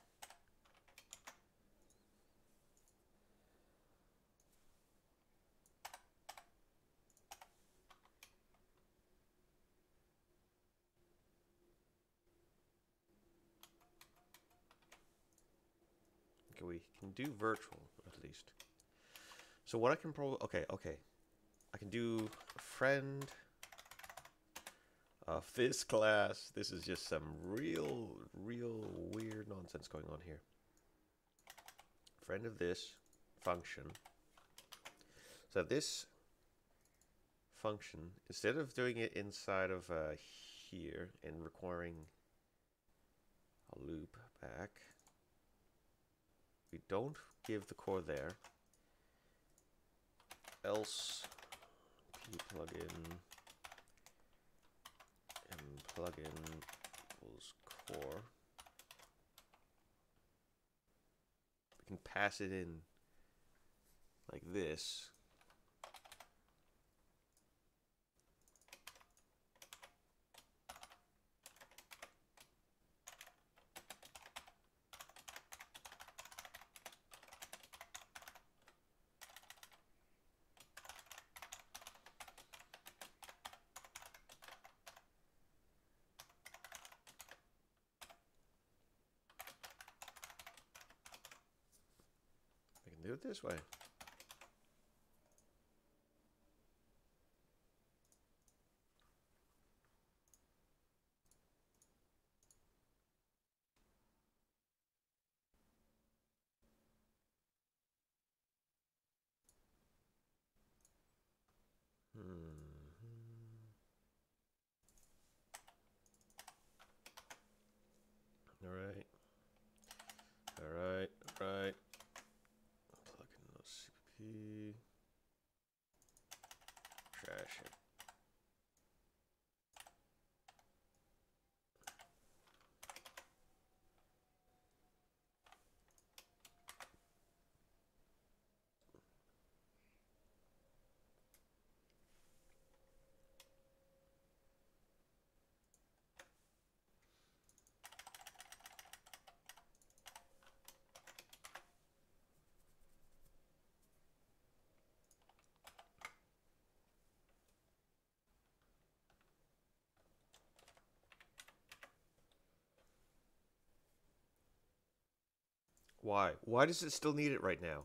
Okay, we can do virtual at least. So what I can probably, okay. I can do friend of this class. This is just some real weird nonsense going on here. Friend of this function. So this function, instead of doing it inside of here and requiring a loop back, we don't give the core there. Else p plugin and plugin equals core. We can pass it in like this. Do it this way. All right. Plug in those CPP. Trash it. Why? Why does it still need it right now?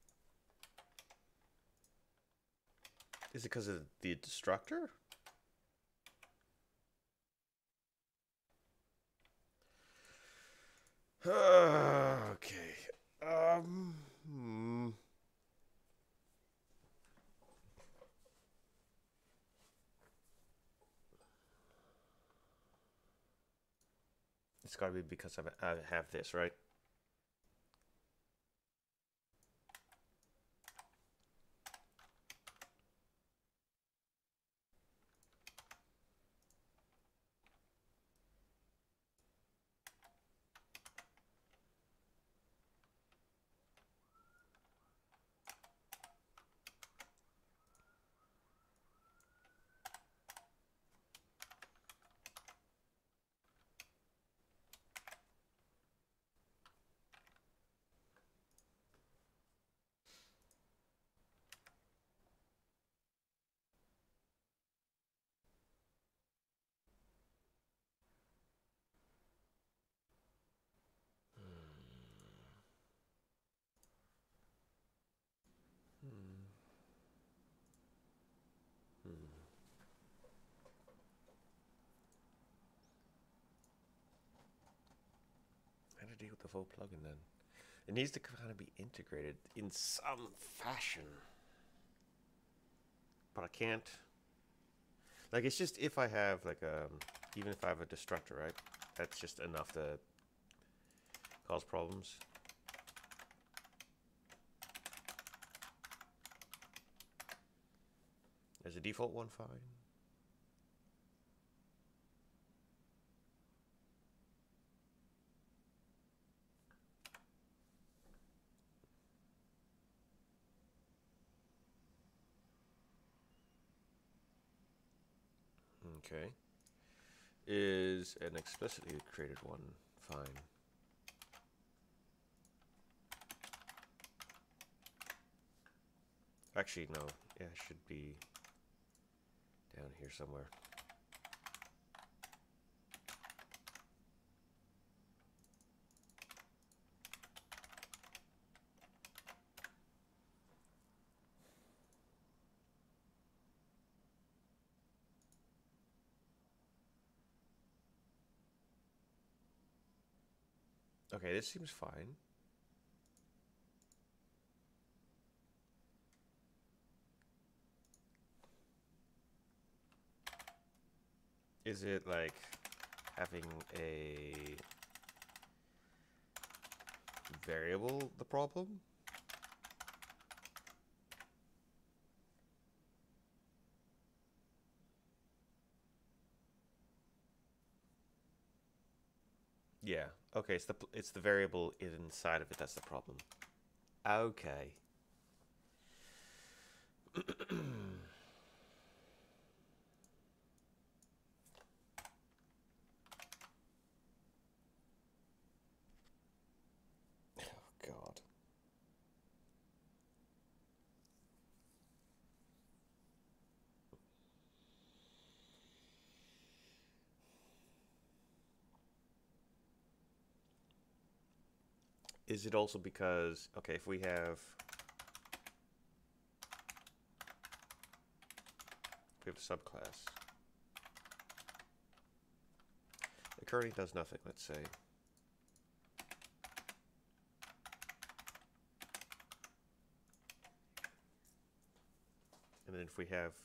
Is it because of the destructor? Okay. It's got to be because I have this, right? How to deal with the full plugin then? It needs to kind of be integrated in some fashion. But I can't. Like, it's just if I have, like, even if I have a destructor, right? That's just enough to cause problems. Is the default one fine? Okay. Is an explicitly created one fine? Actually, no. Yeah, it should be down here somewhere. Okay, this seems fine. Is it like having a variable the problem? Yeah. Okay, it's the variable inside of it that's the problem. Okay. Oh God. Is it also because, okay, if we have a subclass, it currently does nothing, let's say. And then if we have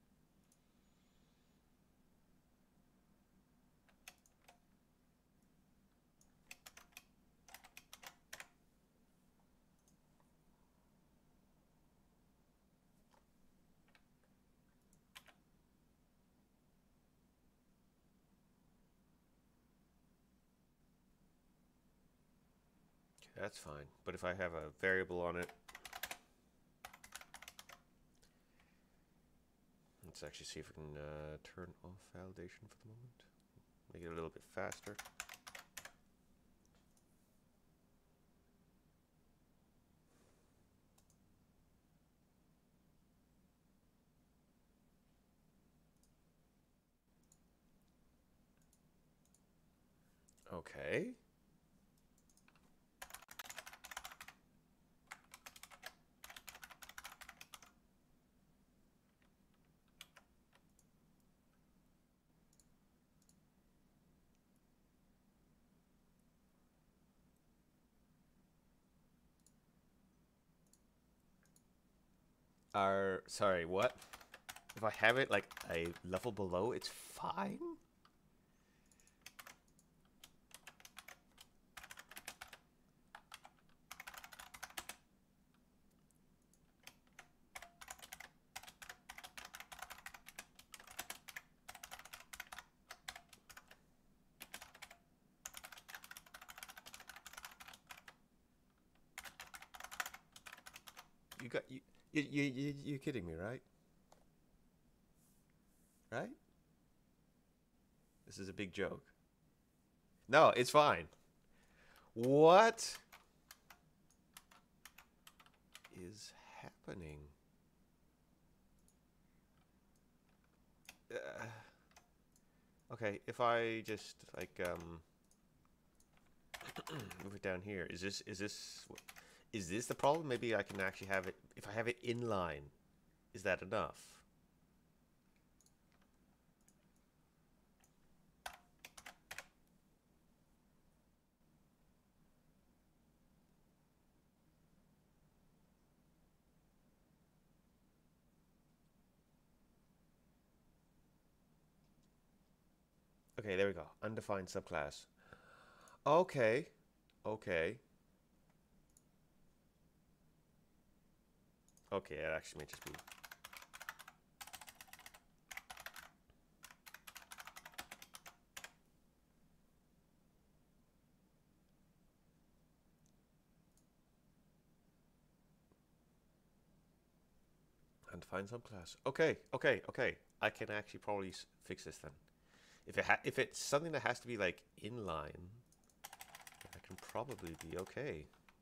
that's fine. But if I have a variable on it, let's actually see if we can turn off validation for the moment. Make it a little bit faster. Okay. Sorry, what? If I have it like a level below, it's fine? You're kidding me, right? Right? This is a big joke. No, it's fine. What is happening? Okay, if I just like move it down here, is this the problem? Maybe I can actually have it if I have it inline. Is that enough? Okay, there we go. Undefined subclass. Okay. Okay. Okay, it actually may just be. Undefined subclass. Okay, okay, okay. I can actually probably fix this then. If it's something that has to be like inline, I can probably be okay.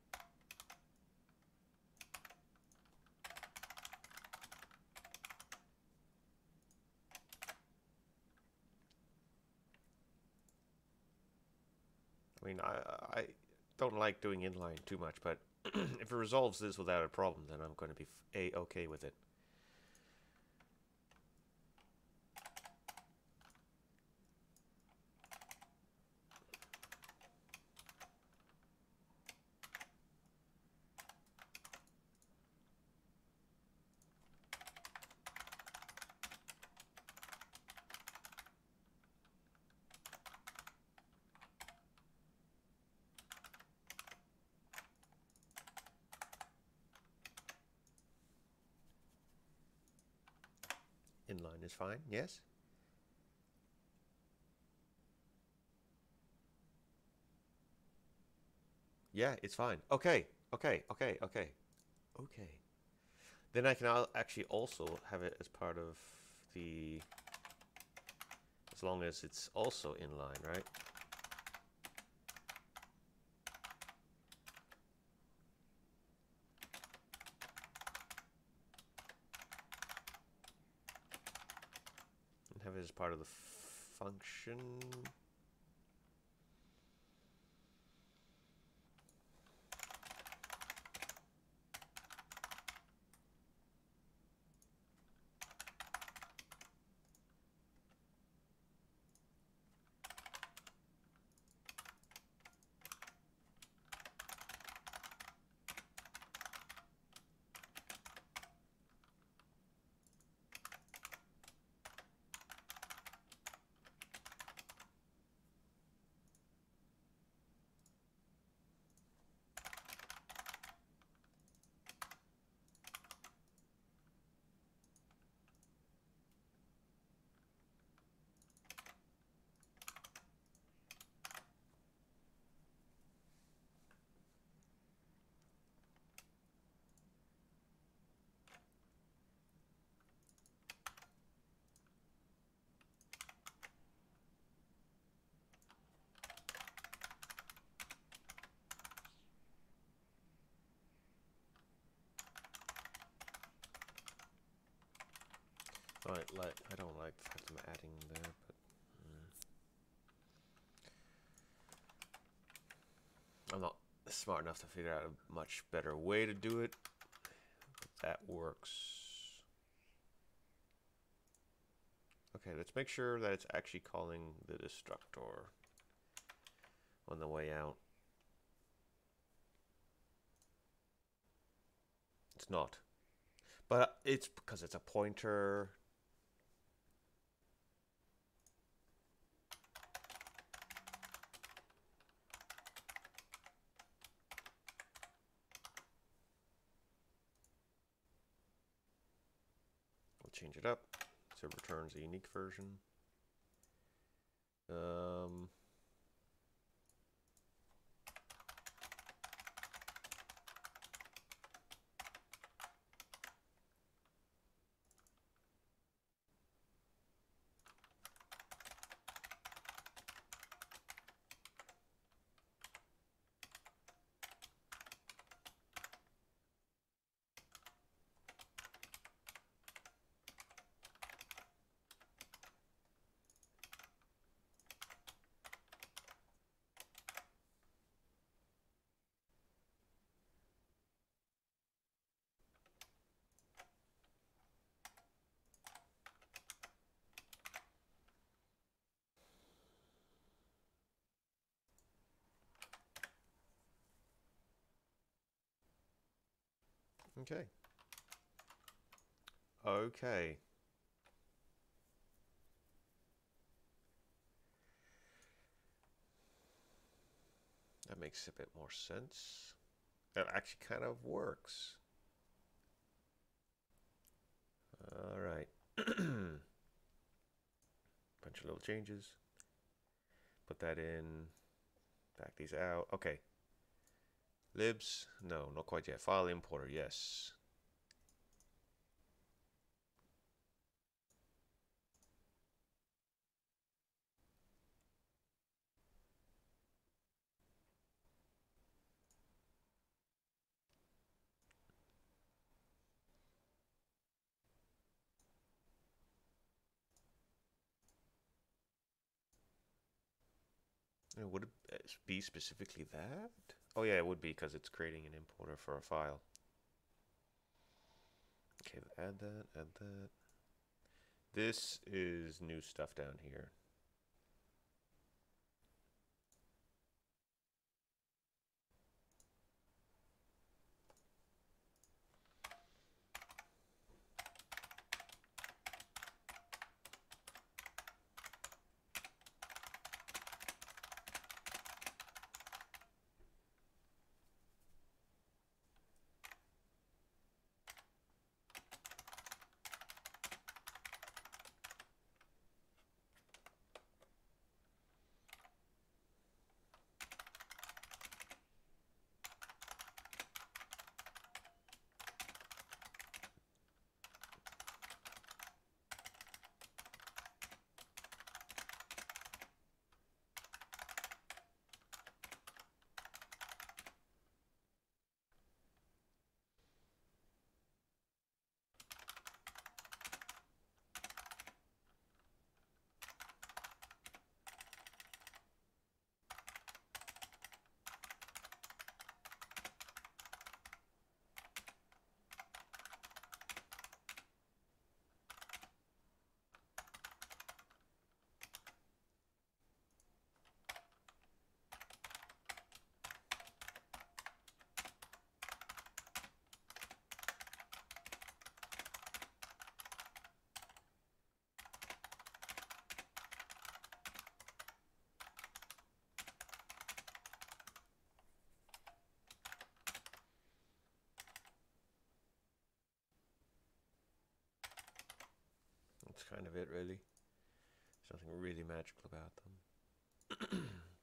I mean, I don't like doing inline too much, but if it resolves this without a problem, then I'm going to be okay with it. Inline is fine, yes? Yeah, it's fine. Okay, okay, okay, okay, okay. Then I can actually also have it as part of the, as long as it's also inline, right? And have it as part of the function. I don't like the fact I'm adding there, but I'm not smart enough to figure out a much better way to do it. That works. Okay, let's make sure that it's actually calling the destructor on the way out. It's not. But it's because it's a pointer. We'll change it up so it returns a unique version. Okay. Okay. That makes a bit more sense. That actually kind of works. All right. Bunch of little changes. Put that in. Back these out. Okay. Libs. No, not quite yet. File importer. Yes. Would it be specifically that? Oh yeah, it would be because it's creating an importer for a file. Okay, add that, add that. This is new stuff down here. That's kind of it, really. There's nothing really magical about them.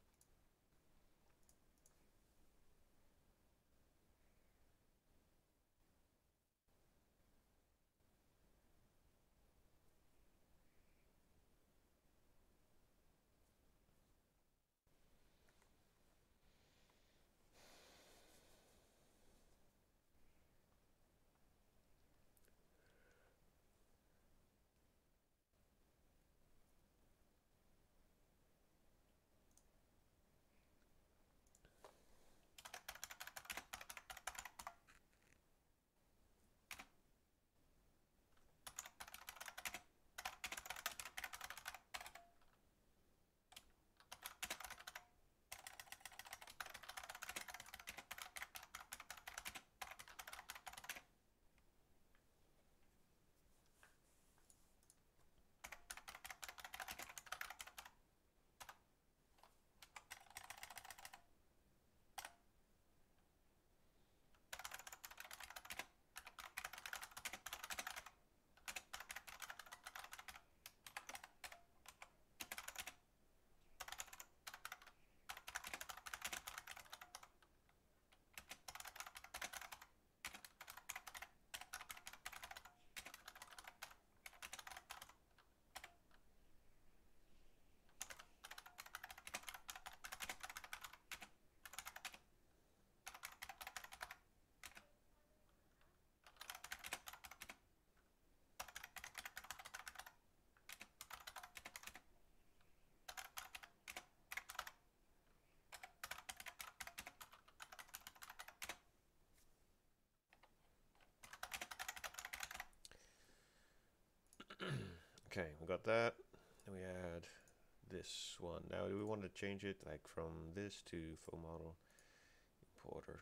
Okay, we got that. Then we add this one. Now, do we want to change it like from this to assimp-model importer?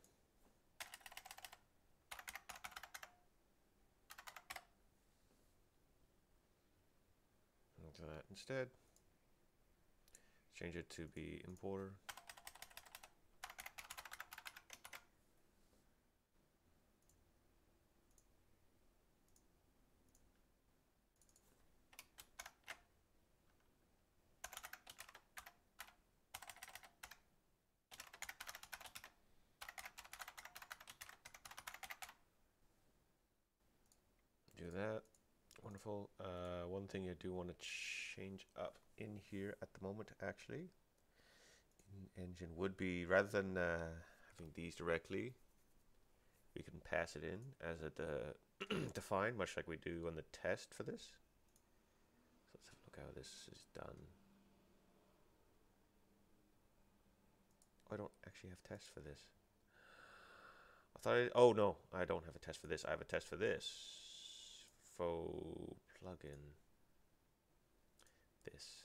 Do that instead. Change it to be importer. Do that. Wonderful. One thing I do want to change up in here at the moment, actually, in engine would be rather than having these directly, we can pass it in as a define, much like we do on the test for this. So let's have a look how this is done. I don't actually have tests for this. I thought oh no, I don't have a test for this. I have a test for this. Faux plugin. This.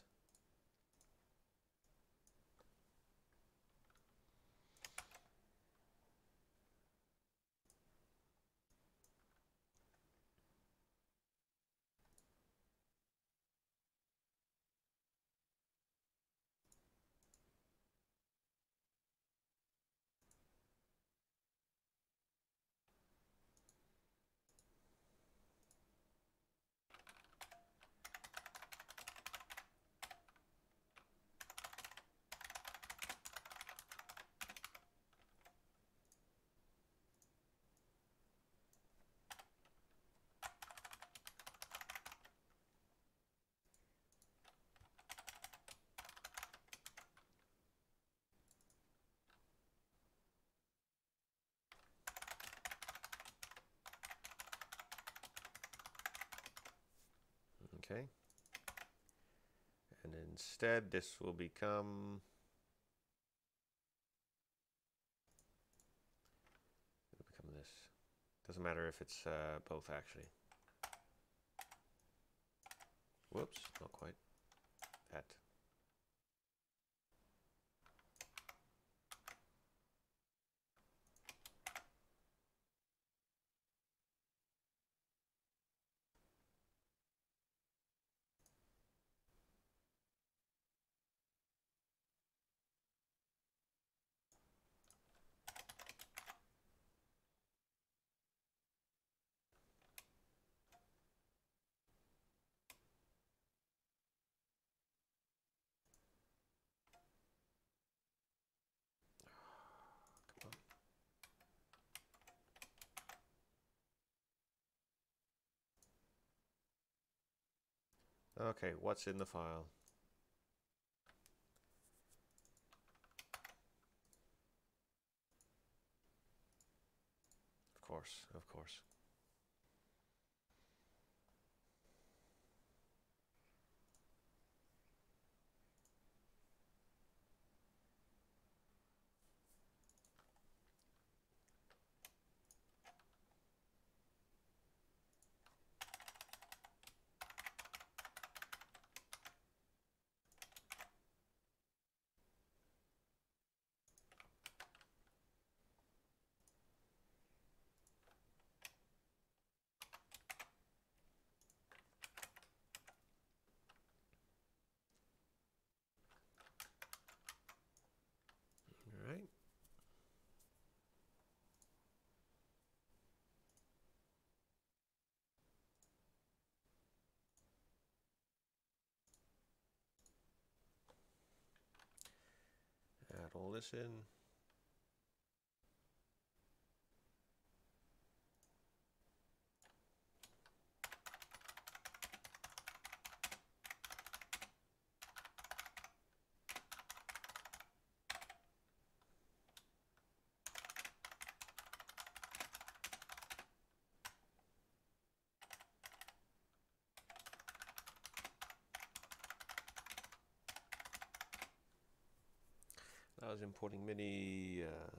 Okay. And instead, this will become. It'll become this. Doesn't matter if it's both actually. Whoops, not quite. That. Come on. Okay, what's in the file? Of course, of course. All right. Add all this in. I was importing many.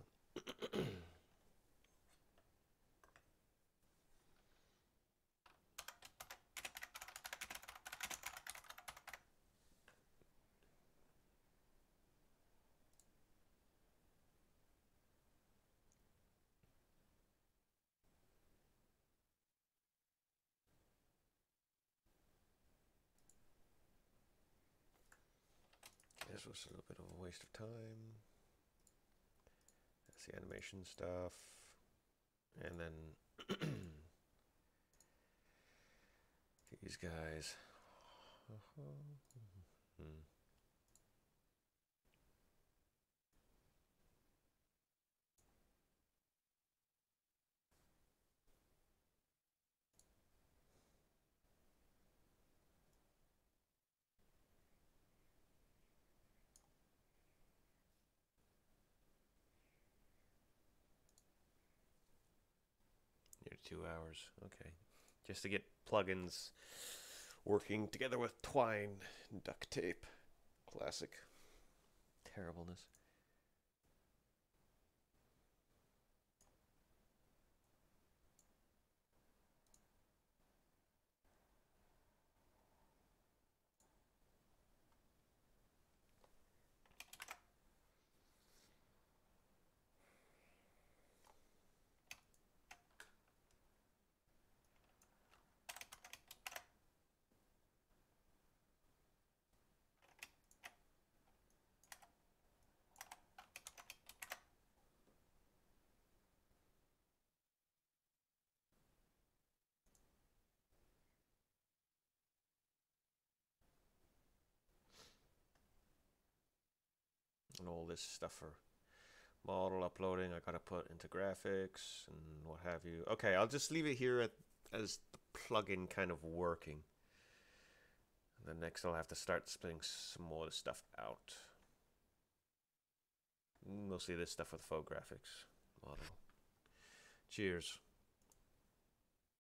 This was a little bit of a waste of time. That's the animation stuff. And then these guys. Near 2 hours. Okay. Just to get plugins working together with twine and duct tape. Classic terribleness. and all this stuff for model uploading. I gotta put into graphics and what have you. Okay, I'll just leave it here as the plugin kind of working. And then next I'll have to start splitting some more stuff out. Mostly this stuff with faux graphics model. Cheers.